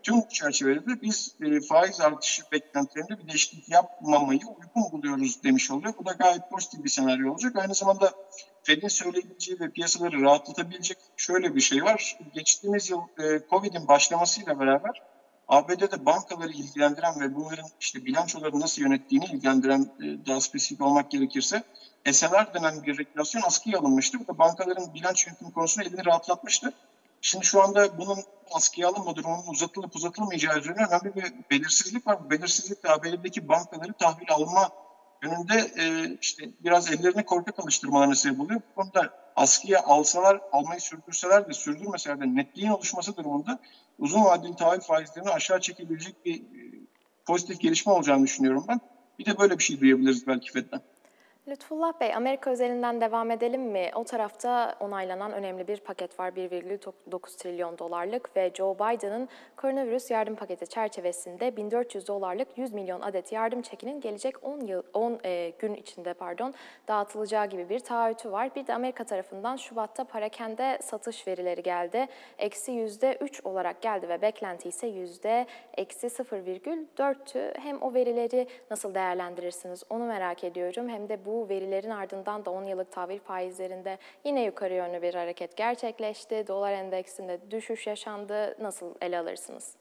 Tüm bu çerçevede biz e, faiz artışı beklentilerinde bir değişiklik yapmamayı uygun buluyoruz demiş oluyor. Bu da gayet pozitif bir senaryo olacak. Aynı zamanda Fed'in söyleyebileceği ve piyasaları rahatlatabilecek şöyle bir şey var. Geçtiğimiz yıl e, Covid'in başlamasıyla beraber A B D'de bankaları ilgilendiren ve bunların işte bilançoları nasıl yönettiğini ilgilendiren, e, daha spesifik olmak gerekirse S L R denen bir regülasyon askıya alınmıştı. Bu da bankaların bilanço yönetimi konusunda elini rahatlatmıştı. Şimdi şu anda bunun askıya alınma durumunun uzatılıp uzatılmayacağı üzerine önemli bir belirsizlik var. Bu belirsizlik de A B D'deki bankaları tahvil alma yönünde e, işte biraz ellerini korkak alıştırmalarına sebep oluyor. Bu konuda askıya alsalar, almayı sürdürseler de sürdürmeseler de netliğin oluşması durumunda uzun vadeli tahvil faizlerini aşağı çekebilecek bir e, pozitif gelişme olacağını düşünüyorum ben. Bir de böyle bir şey duyabiliriz belki Fed'den. Lütfullah Bey, Amerika özelinden devam edelim mi? O tarafta onaylanan önemli bir paket var, bir virgül dokuz trilyon dolarlık ve Joe Biden'ın koronavirüs yardım paketi çerçevesinde bin dört yüz dolarlık yüz milyon adet yardım çekinin gelecek on yıl on e, gün içinde pardon dağıtılacağı gibi bir taahhütü var. Bir de Amerika tarafından Şubat'ta parakende satış verileri geldi. Eksi yüzde üç olarak geldi ve beklenti ise yüzde eksi sıfır virgül dörttü. Hem o verileri nasıl değerlendirirsiniz onu merak ediyorum, hem de bu Bu verilerin ardından da on yıllık tahvil faizlerinde yine yukarı yönlü bir hareket gerçekleşti. Dolar endeksinde düşüş yaşandı. Nasıl ele alırsınız?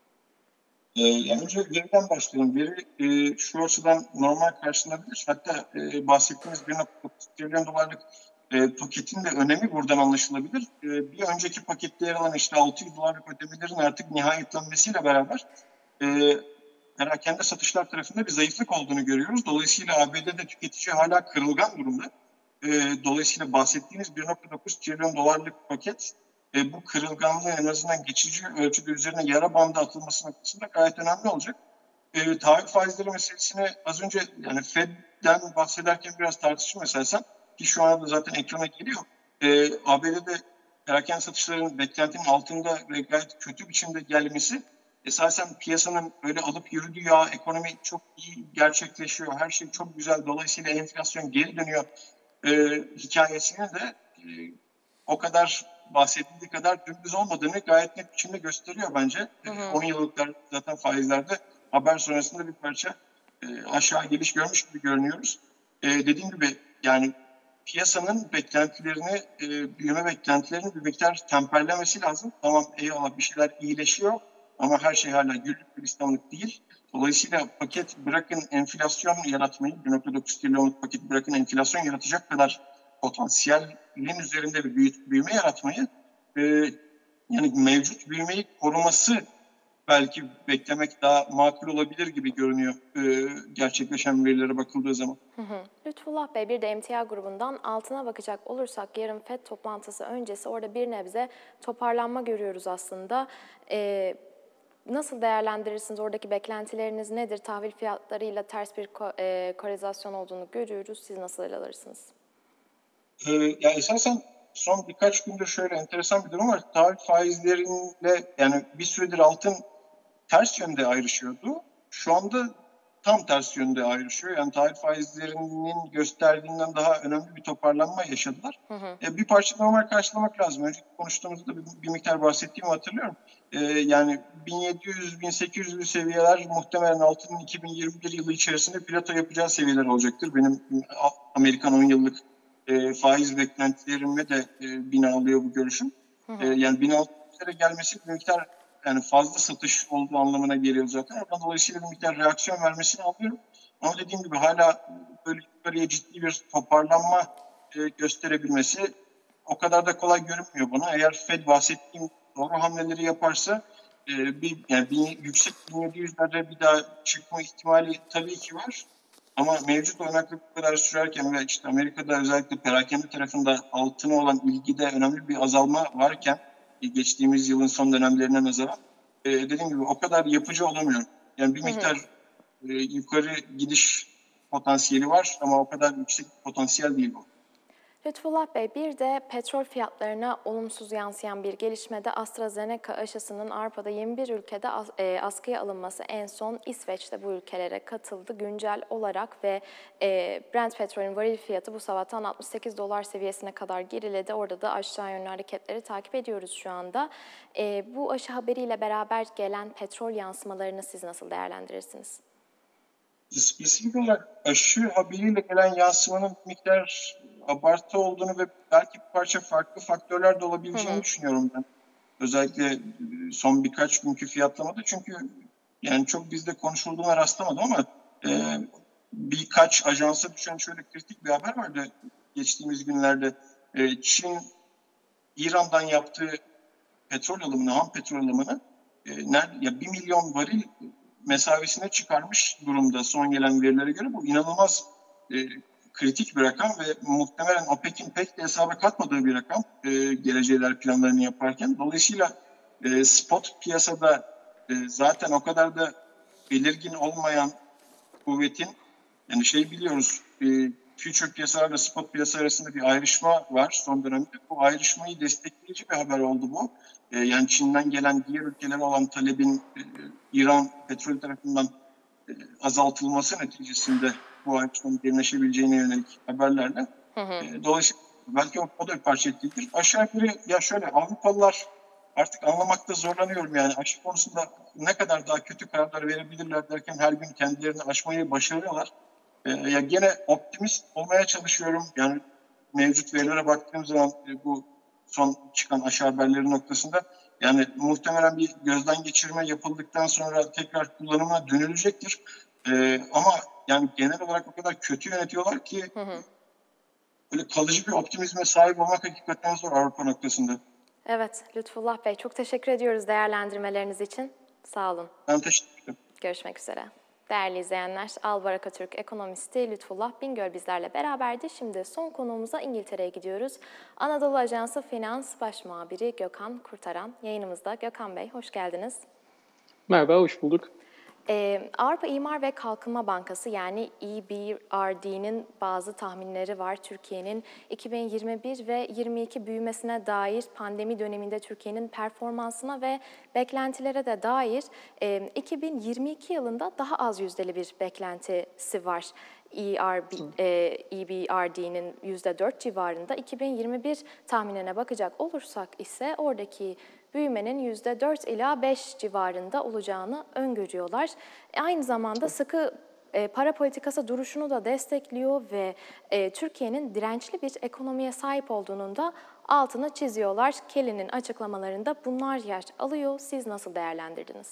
Ee, yani önce veriden başlayalım. Veri e, şu açıdan normal karşılanabilir. Hatta e, bahsettiğimiz bir nokta dokuz trilyon dolarlık e, paketin de önemi buradan anlaşılabilir. E, bir önceki pakette yer alan işte altı yüz dolarlık ödemelerin artık nihayetlenmesiyle beraber e, perakende satışlar tarafında bir zayıflık olduğunu görüyoruz. Dolayısıyla A B D'de tüketici hala kırılgan durumda. E, dolayısıyla bahsettiğimiz bir nokta dokuz trilyon dolarlık paket e, bu kırılganlığı en azından geçici ölçüde üzerine yara bandı atılması noktasında gayet önemli olacak. E, tahvil faizleri meselesine az önce yani Fed'den bahsederken biraz tartışma esasen ki şu anda zaten ekrana geliyor. E, A B D'de perakende satışların beklentinin altında ve gayet kötü biçimde gelmesi esasen piyasanın öyle alıp yürüdüğü ya ekonomi çok iyi gerçekleşiyor, her şey çok güzel, dolayısıyla enflasyon geri dönüyor e, hikayesinin de e, o kadar bahsedildiği kadar dümdüz olmadığını gayet net biçimde gösteriyor bence. Hı hı. on yıllıklar zaten faizlerde haber sonrasında bir parça e, aşağı geliş görmüş gibi görünüyoruz. E, dediğim gibi yani piyasanın beklentilerini, e, büyüme beklentilerini bir miktar temperlemesi lazım. Tamam eyvallah bir şeyler iyileşiyor ama her şey hala güllük gülistanlık değil. Dolayısıyla paket bırakın enflasyon yaratmayı, bir nokta dokuz trilyonluk paket bırakın enflasyon yaratacak kadar potansiyelin üzerinde bir büyüme yaratmayı, e, yani mevcut büyümeyi koruması belki beklemek daha makul olabilir gibi görünüyor e, gerçekleşen verilere bakıldığı zaman. Hı hı. Lütfullah Bey, bir de emtia grubundan altına bakacak olursak yarın Fed toplantısı öncesi orada bir nebze toparlanma görüyoruz aslında. Ee, nasıl değerlendirirsiniz? Oradaki beklentileriniz nedir? Tahvil fiyatlarıyla ters bir ko- e, korelasyon olduğunu görüyoruz. Siz nasıl ele alırsınız? Ee, yani esasen son birkaç gündür şöyle enteresan bir durum var. Tahvil faizleriyle yani bir süredir altın ters yönde ayrışıyordu. Şu anda tam ters yönde ayrışıyor. Yani tahvil faizlerinin gösterdiğinden daha önemli bir toparlanma yaşadılar. Hı hı. E, bir parça normal karşılamak lazım. Önceki konuştuğumuzda bir, bir miktar bahsettiğimi hatırlıyorum. E, yani bin yedi yüz bin sekiz yüz seviyeler muhtemelen altının iki bin yirmi bir yılı içerisinde plato yapacağı seviyeler olacaktır. Benim Amerikan on yıllık e, faiz beklentilerime de e, bina alıyor bu görüşüm. Hı hı. E, yani bin altı yüzlere gelmesi bir miktar yani fazla satış olduğu anlamına geliyor zaten. Oradan dolayısıyla bir miktar reaksiyon vermesini anlıyorum. Ama dediğim gibi hala böyle yukarıya ciddi bir toparlanma e, gösterebilmesi o kadar da kolay görünmüyor bana. Eğer Fed bahsettiğim doğru hamleleri yaparsa e, bir yani bir, yüksek bin yedi yüzlerde bir daha çıkma ihtimali tabii ki var. Ama mevcut oynaklık bu kadar sürerken ve işte Amerika'da özellikle perakende tarafında altına olan ilgide önemli bir azalma varken geçtiğimiz yılın son dönemlerine nazaran e, dediğim gibi o kadar yapıcı olamıyor. Yani bir miktar e, yukarı gidiş potansiyeli var ama o kadar yüksek potansiyel değil bu. Lütfullah Bey, bir de petrol fiyatlarına olumsuz yansıyan bir gelişmede AstraZeneca aşısının Avrupa'da yirmi bir ülkede as e, askıya alınması, en son İsveç'te bu ülkelere katıldı güncel olarak ve e, Brent petrolün varil fiyatı bu sabahtan altmış sekiz dolar seviyesine kadar geriledi. Orada da aşağı yönlü hareketleri takip ediyoruz şu anda. E, bu aşı haberiyle beraber gelen petrol yansımalarını siz nasıl değerlendirirsiniz? Spesifik olarak aşı haberiyle gelen yansımanın miktar abartı olduğunu ve belki bir parça farklı faktörler de olabileceğini hı hı. düşünüyorum ben. Özellikle son birkaç günkü fiyatlamada, çünkü yani çok bizde konuşulduğuna rastlamadım ama e, birkaç ajansa düşen şöyle kritik bir haber vardı geçtiğimiz günlerde. E, Çin İran'dan yaptığı petrol alımını, ham petrol alımını e, nerede, ya bir milyon varil mesafesine çıkarmış durumda son gelen verilere göre. Bu inanılmaz e, kritik bir rakam ve muhtemelen OPEC'in pek de hesaba katmadığı bir rakam e, geleceğler planlarını yaparken. Dolayısıyla e, spot piyasada e, zaten o kadar da belirgin olmayan kuvvetin, yani şey biliyoruz, e, future piyasalarla spot piyasa arasında bir ayrışma var son dönemde. Bu ayrışmayı destekleyici bir haber oldu bu. E, yani Çin'den gelen diğer ülkelere olan talebin e, İran petrol tarafından e, azaltılması neticesinde bu ayrışmanın derinleşebileceğine yönelik haberlerle. Hı hı. E, dolayısıyla belki o, o da bir parça etkilidir. Aşağı yukarı ya şöyle, Avrupalılar artık anlamakta zorlanıyorum yani aşı konusunda ne kadar daha kötü kararlar verebilirler derken her gün kendilerini aşmayı başarıyorlar. Ee, ya gene optimist olmaya çalışıyorum. Yani mevcut verilere baktığım zaman e, bu son çıkan aşı haberleri noktasında yani muhtemelen bir gözden geçirme yapıldıktan sonra tekrar kullanıma dönülecektir. Ee, ama yani genel olarak o kadar kötü yönetiyorlar ki hı hı. böyle kalıcı bir optimizme sahip olmak hakikaten zor Avrupa noktasında. Evet, Lütfullah Bey, çok teşekkür ediyoruz değerlendirmeleriniz için. Sağ olun. Ben teşekkür ederim. Görüşmek üzere. Değerli izleyenler, Albaraka Türk ekonomisti Lütfullah Bingöl bizlerle beraberdi. Şimdi son konuğumuza İngiltere'ye gidiyoruz. Anadolu Ajansı Finans Baş Muhabiri Gökhan Kurtaran yayınımızda. Gökhan Bey, hoş geldiniz. Merhaba, hoş bulduk. Ee, Avrupa İmar ve Kalkınma Bankası yani E B R D'nin bazı tahminleri var. Türkiye'nin iki bin yirmi bir ve yirmi iki büyümesine dair, pandemi döneminde Türkiye'nin performansına ve beklentilere de dair e, iki bin yirmi iki yılında daha az yüzdeli bir beklentisi var. E B R D'nin yüzde dört civarında. iki bin yirmi bir tahminine bakacak olursak ise oradaki büyümenin yüzde dört ila beş civarında olacağını öngörüyorlar. Aynı zamanda sıkı e, para politikası duruşunu da destekliyor ve e, Türkiye'nin dirençli bir ekonomiye sahip olduğunun da altını çiziyorlar. Kelly'nin açıklamalarında bunlar yer alıyor. Siz nasıl değerlendirdiniz?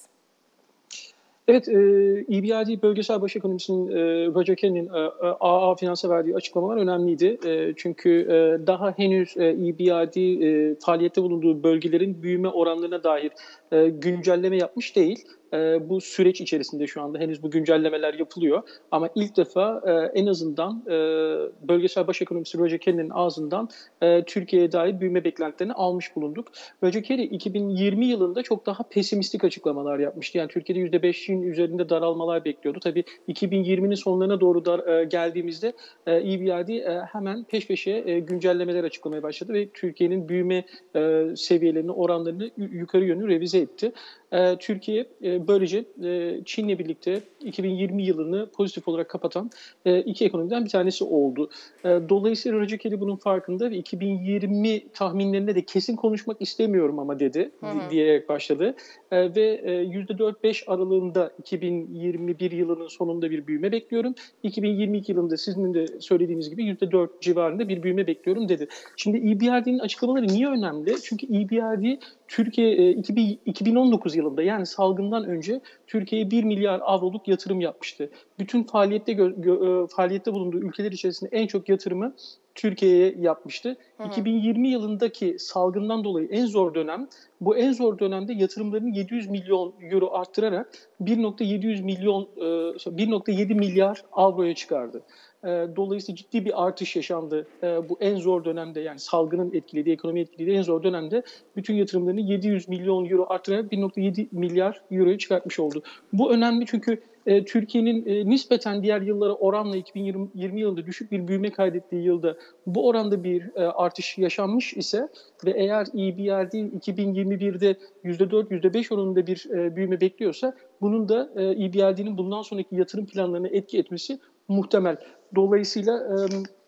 Evet, E B R D Bölgesel Baş Ekonomisinin Roger Kelly'nin A A Finans'a verdiği açıklamalar önemliydi. Çünkü daha henüz E B R D faaliyette bulunduğu bölgelerin büyüme oranlarına dair güncelleme yapmış değil. Bu süreç içerisinde şu anda henüz bu güncellemeler yapılıyor. Ama ilk defa en azından Bölgesel Baş Ekonomisi Roger Kelly'nin ağzından Türkiye'ye dair büyüme beklentilerini almış bulunduk. Roger Kelly iki bin yirmi yılında çok daha pesimistik açıklamalar yapmıştı. Yani Türkiye'de yüzde beşin üzerinde daralmalar bekliyordu. Tabii iki bin yirminin sonlarına doğru dar, geldiğimizde E B R D hemen peş peşe güncellemeler açıklamaya başladı ve Türkiye'nin büyüme seviyelerini, oranlarını yukarı yönlü revize etti. Türkiye böylece Çin'le birlikte iki bin yirmi yılını pozitif olarak kapatan iki ekonomiden bir tanesi oldu. Dolayısıyla Roger Kelly bunun farkında ve iki bin yirmi tahminlerinde de kesin konuşmak istemiyorum ama dedi hı hı. diyerek başladı. Ve yüzde dört beş aralığında iki bin yirmi bir yılının sonunda bir büyüme bekliyorum. iki bin yirmi iki yılında sizin de söylediğiniz gibi yüzde dört civarında bir büyüme bekliyorum dedi. Şimdi E B R D'nin açıklamaları niye önemli? Çünkü E B R D Türkiye iki bin on dokuz yılında yani salgından önce Türkiye'ye bir milyar avroluk yatırım yapmıştı. Bütün faaliyette gö- gö- faaliyette bulunduğu ülkeler içerisinde en çok yatırımı Türkiye'ye yapmıştı. Hı hı. iki bin yirmi yılındaki salgından dolayı en zor dönem, bu en zor dönemde yatırımlarını yedi yüz milyon euro arttırarak bir nokta yedi yüz milyon bir nokta yedi milyar avroya çıkardı. Dolayısıyla ciddi bir artış yaşandı. Bu en zor dönemde yani salgının etkilediği, ekonomi etkilediği en zor dönemde bütün yatırımlarını yedi yüz milyon euro arttırarak bir nokta yedi milyar euroya çıkartmış oldu. Bu önemli çünkü e, Türkiye'nin e, nispeten diğer yıllara oranla iki bin yirmi yılında düşük bir büyüme kaydettiği yılda bu oranda bir e, artış yaşanmış ise ve eğer E B R D iki bin yirmi birde yüzde dört yüzde beş oranında bir e, büyüme bekliyorsa bunun da e, E B R D'nin bundan sonraki yatırım planlarına etki etmesi muhtemel. Dolayısıyla e,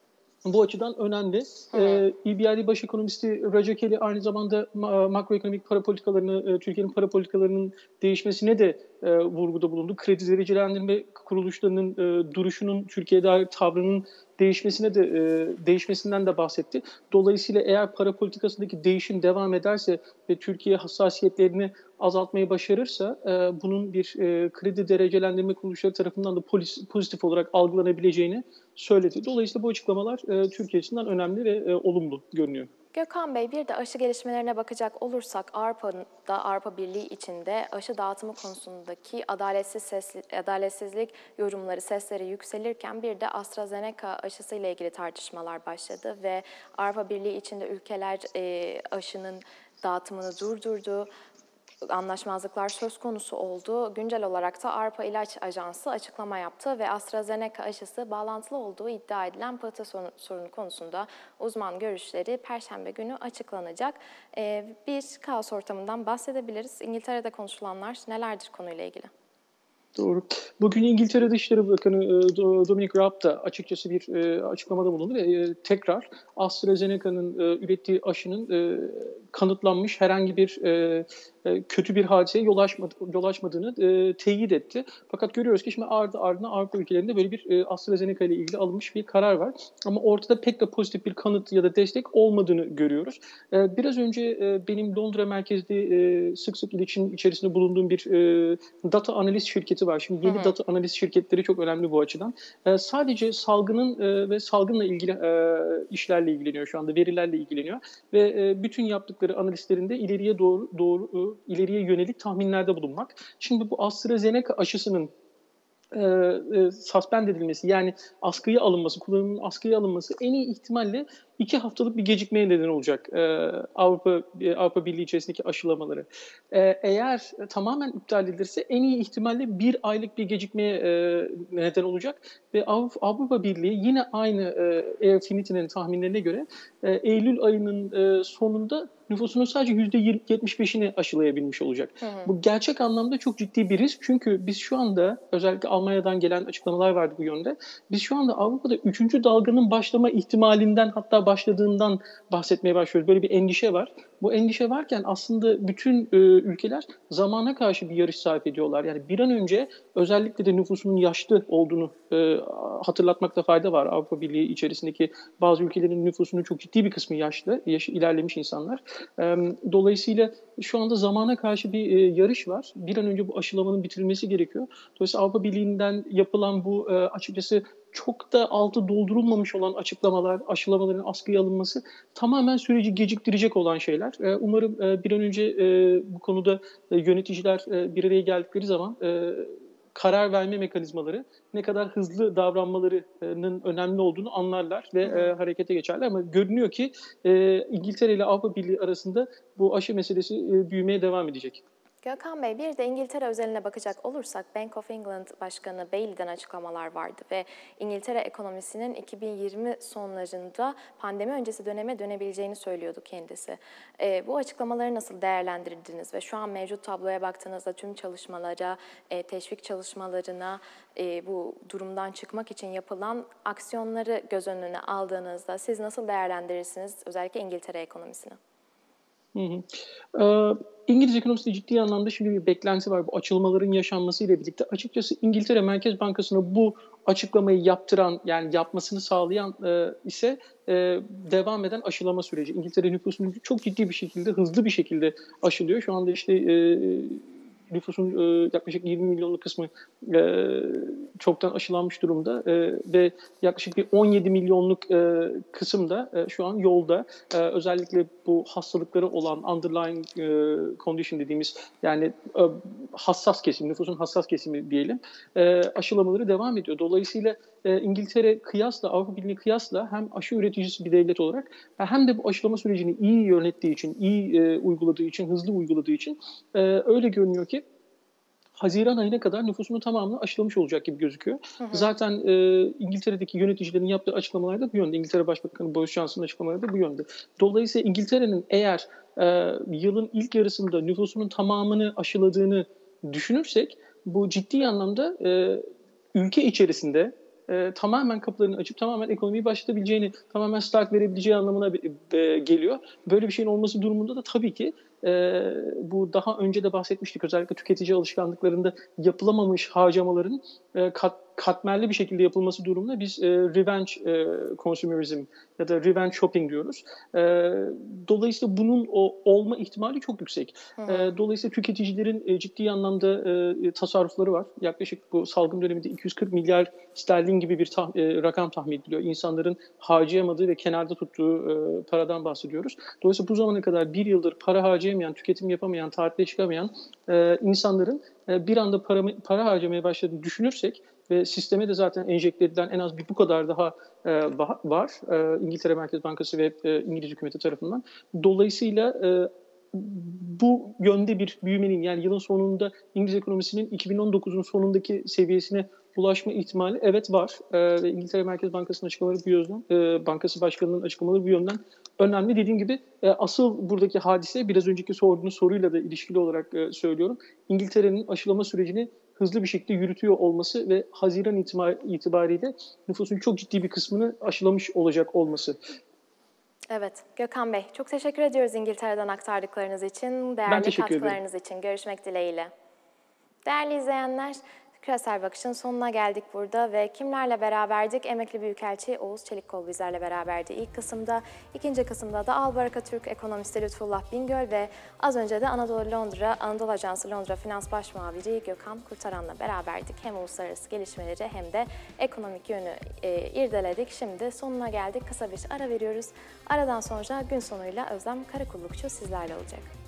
bu açıdan önemli. Ee, E B R D baş ekonomisti Raja Kelly aynı zamanda ma- makroekonomik para politikalarını, e, Türkiye'nin para politikalarının değişmesine de e, vurguda bulundu. Kredi derecelendirme kuruluşlarının e, duruşunun, Türkiye'ye dair tavrının değişmesine de e, değişmesinden de bahsetti. Dolayısıyla eğer para politikasındaki değişim devam ederse ve Türkiye hassasiyetlerini azaltmayı başarırsa e, bunun bir e, kredi derecelendirme kuruluşları tarafından da polis, pozitif olarak algılanabileceğini söyledi. Dolayısıyla bu açıklamalar e, Türkiye açısından önemli ve e, olumlu görünüyor. Gökhan Bey, bir de aşı gelişmelerine bakacak olursak Avrupa'da, Avrupa Birliği içinde aşı dağıtımı konusundaki adaletsiz ses, adaletsizlik yorumları, sesleri yükselirken bir de AstraZeneca aşısıyla ilgili tartışmalar başladı ve Avrupa Birliği içinde ülkeler e, aşının dağıtımını durdurdu. Anlaşmazlıklar söz konusu oldu. Güncel olarak da Avrupa İlaç Ajansı açıklama yaptı ve AstraZeneca aşısı bağlantılı olduğu iddia edilen pıhtı sorunu konusunda uzman görüşleri Perşembe günü açıklanacak. Ee, bir kaos ortamından bahsedebiliriz. İngiltere'de konuşulanlar nelerdir konuyla ilgili? Doğru. Bugün İngiltere Dışişleri Bakanı Dominic Raab da açıkçası bir açıklamada bulundu ve tekrar AstraZeneca'nın ürettiği aşının kanıtlanmış herhangi bir kötü bir hadiseye yol, açmadı, yol açmadığını teyit etti. Fakat görüyoruz ki şimdi ardı ardına Avrupa ülkelerinde böyle bir AstraZeneca ile ilgili alınmış bir karar var. Ama ortada pek de pozitif bir kanıt ya da destek olmadığını görüyoruz. Biraz önce benim Londra merkezli sık sık iletişim içerisinde bulunduğum bir data analiz şirketi var. Şimdi yeni hı hı. data analiz şirketleri çok önemli bu açıdan. E, sadece salgının e, ve salgınla ilgili e, işlerle ilgileniyor şu anda, verilerle ilgileniyor ve e, bütün yaptıkları analistlerinde ileriye doğru doğru e, ileriye yönelik tahminlerde bulunmak. Şimdi bu AstraZeneca aşısının E, e, suspend edilmesi, yani askıya alınması, kullanımın askıya alınması en iyi ihtimalle iki haftalık bir gecikmeye neden olacak e, Avrupa e, Avrupa Birliği içerisindeki aşılamaları. E, eğer tamamen iptal edilirse en iyi ihtimalle bir aylık bir gecikmeye e, neden olacak ve Avrupa, Avrupa Birliği yine aynı e, Airfinity'nin tahminlerine göre e, Eylül ayının e, sonunda nüfusunun sadece yüzde yetmiş beşini aşılayabilmiş olacak. Hı hı. Bu gerçek anlamda çok ciddi bir risk. Çünkü biz şu anda, özellikle Almanya'dan gelen açıklamalar vardı bu yönde, biz şu anda Avrupa'da üçüncü dalganın başlama ihtimalinden, hatta başladığından bahsetmeye başlıyoruz. Böyle bir endişe var. Bu endişe varken aslında bütün e, ülkeler zamana karşı bir yarış sarf ediyorlar. Yani bir an önce özellikle de nüfusunun yaşlı olduğunu e, hatırlatmakta fayda var. Avrupa Birliği içerisindeki bazı ülkelerin nüfusunun çok ciddi bir kısmı yaşlı, yaşı ilerlemiş insanlar. E, dolayısıyla şu anda zamana karşı bir e, yarış var. Bir an önce bu aşılamanın bitirilmesi gerekiyor. Dolayısıyla Avrupa Birliği'nden yapılan bu e, açıkçası çok da altı doldurulmamış olan açıklamalar, aşılamaların askıya alınması tamamen süreci geciktirecek olan şeyler. Umarım bir an önce bu konuda yöneticiler bir araya geldikleri zaman karar verme mekanizmaları, ne kadar hızlı davranmalarının önemli olduğunu anlarlar ve e, harekete geçerler. Ama görünüyor ki e, İngiltere ile Avrupa Birliği arasında bu aşı meselesi e, büyümeye devam edecek. Gökhan Bey, bir de İngiltere özeline bakacak olursak Bank of England Başkanı Bailey'den açıklamalar vardı ve İngiltere ekonomisinin iki bin yirmi sonlarında pandemi öncesi döneme dönebileceğini söylüyordu kendisi. E, bu açıklamaları nasıl değerlendirdiniz ve şu an mevcut tabloya baktığınızda tüm çalışmalara, e, teşvik çalışmalarına, e, bu durumdan çıkmak için yapılan aksiyonları göz önüne aldığınızda siz nasıl değerlendirirsiniz özellikle İngiltere ekonomisini? Hı hı. Ee, İngiliz ekonomisinde ciddi anlamda şimdi bir beklenti var. Bu açılmaların yaşanmasıyla birlikte açıkçası İngiltere Merkez Bankası'na bu açıklamayı yaptıran, yani yapmasını sağlayan e, ise e, devam eden aşılama süreci. İngiltere nüfusunun çok ciddi bir şekilde, hızlı bir şekilde aşılıyor. Şu anda işte e, nüfusun e, yaklaşık yirmi milyonluk kısmı e, çoktan aşılanmış durumda e, ve yaklaşık bir on yedi milyonluk e, kısım da e, şu an yolda. E, özellikle bu hastalıkları olan underlying e, condition dediğimiz, yani e, hassas kesim, nüfusun hassas kesimi diyelim, e, aşılamaları devam ediyor. Dolayısıyla e, İngiltere kıyasla, Avrupa Birliği kıyasla hem aşı üreticisi bir devlet olarak hem de bu aşılama sürecini iyi yönettiği için, iyi e, uyguladığı için, hızlı uyguladığı için e, öyle görünüyor ki Haziran ayına kadar nüfusunun tamamını aşılamış olacak gibi gözüküyor. Hı hı. Zaten e, İngiltere'deki yöneticilerin yaptığı açıklamalar da bu yönde. İngiltere Başbakanı Boris Johnson'ın açıklamaları da bu yönde. Dolayısıyla İngiltere'nin eğer e, yılın ilk yarısında nüfusunun tamamını aşıladığını düşünürsek, bu ciddi anlamda e, ülke içerisinde e, tamamen kapılarını açıp tamamen ekonomiyi başlatabileceğini, tamamen start verebileceği anlamına e, geliyor. Böyle bir şeyin olması durumunda da tabii ki e, bu daha önce de bahsetmiştik, özellikle tüketici alışkanlıklarında yapılamamış harcamaların e, kat, katmerli bir şekilde yapılması durumunda biz e, revenge e, consumerism ya da revenge shopping diyoruz. E, dolayısıyla bunun o olma ihtimali çok yüksek. E, dolayısıyla tüketicilerin e, ciddi anlamda e, tasarrufları var. Yaklaşık bu salgın döneminde iki yüz kırk milyar sterlin gibi bir tah, e, rakam tahmin ediliyor. İnsanların harcayamadığı ve kenarda tuttuğu e, paradan bahsediyoruz. Dolayısıyla bu zamana kadar bir yıldır para harcayamayan, tüketim yapamayan, tatile çıkamayan e, insanların e, bir anda para, para harcamaya başladığını düşünürsek ve sisteme de zaten enjekte edilen en az bir bu kadar daha e, var e, İngiltere Merkez Bankası ve e, İngiliz hükümeti tarafından. Dolayısıyla e, bu yönde bir büyümenin, yani yılın sonunda İngiliz ekonomisinin iki bin on dokuzun sonundaki seviyesine ulaşma ihtimali evet var. E, ve İngiltere Merkez Bankası'nın açıklamaları bu yönden, e, Bankası Başkanı'nın açıklamaları bu yönden önemli. Dediğim gibi e, asıl buradaki hadise, biraz önceki sorduğunuz soruyla da ilişkili olarak e, söylüyorum, İngiltere'nin aşılama sürecini hızlı bir şekilde yürütüyor olması ve Haziran itibariyle nüfusun çok ciddi bir kısmını aşılamış olacak olması. Evet, Gökhan Bey, çok teşekkür ediyoruz İngiltere'den aktardıklarınız için, değerli katkılarınız için. Görüşmek dileğiyle. Değerli izleyenler, Küresel Bakış'ın sonuna geldik burada ve kimlerle beraberdik? Emekli Büyükelçi Oğuz Çelikkol bizlerle beraberdi ilk kısımda. İkinci kısımda da Albaraka Türk ekonomisti Lütfullah Bingöl ve az önce de Anadolu Londra, Anadolu Ajansı Londra Finans Baş Muaviri Gökhan Kurtaran'la beraberdik. Hem uluslararası gelişmeleri hem de ekonomik yönü e, irdeledik. Şimdi sonuna geldik. Kısa bir ara veriyoruz. Aradan sonra gün sonuyla Özlem Karakullukçu sizlerle olacak.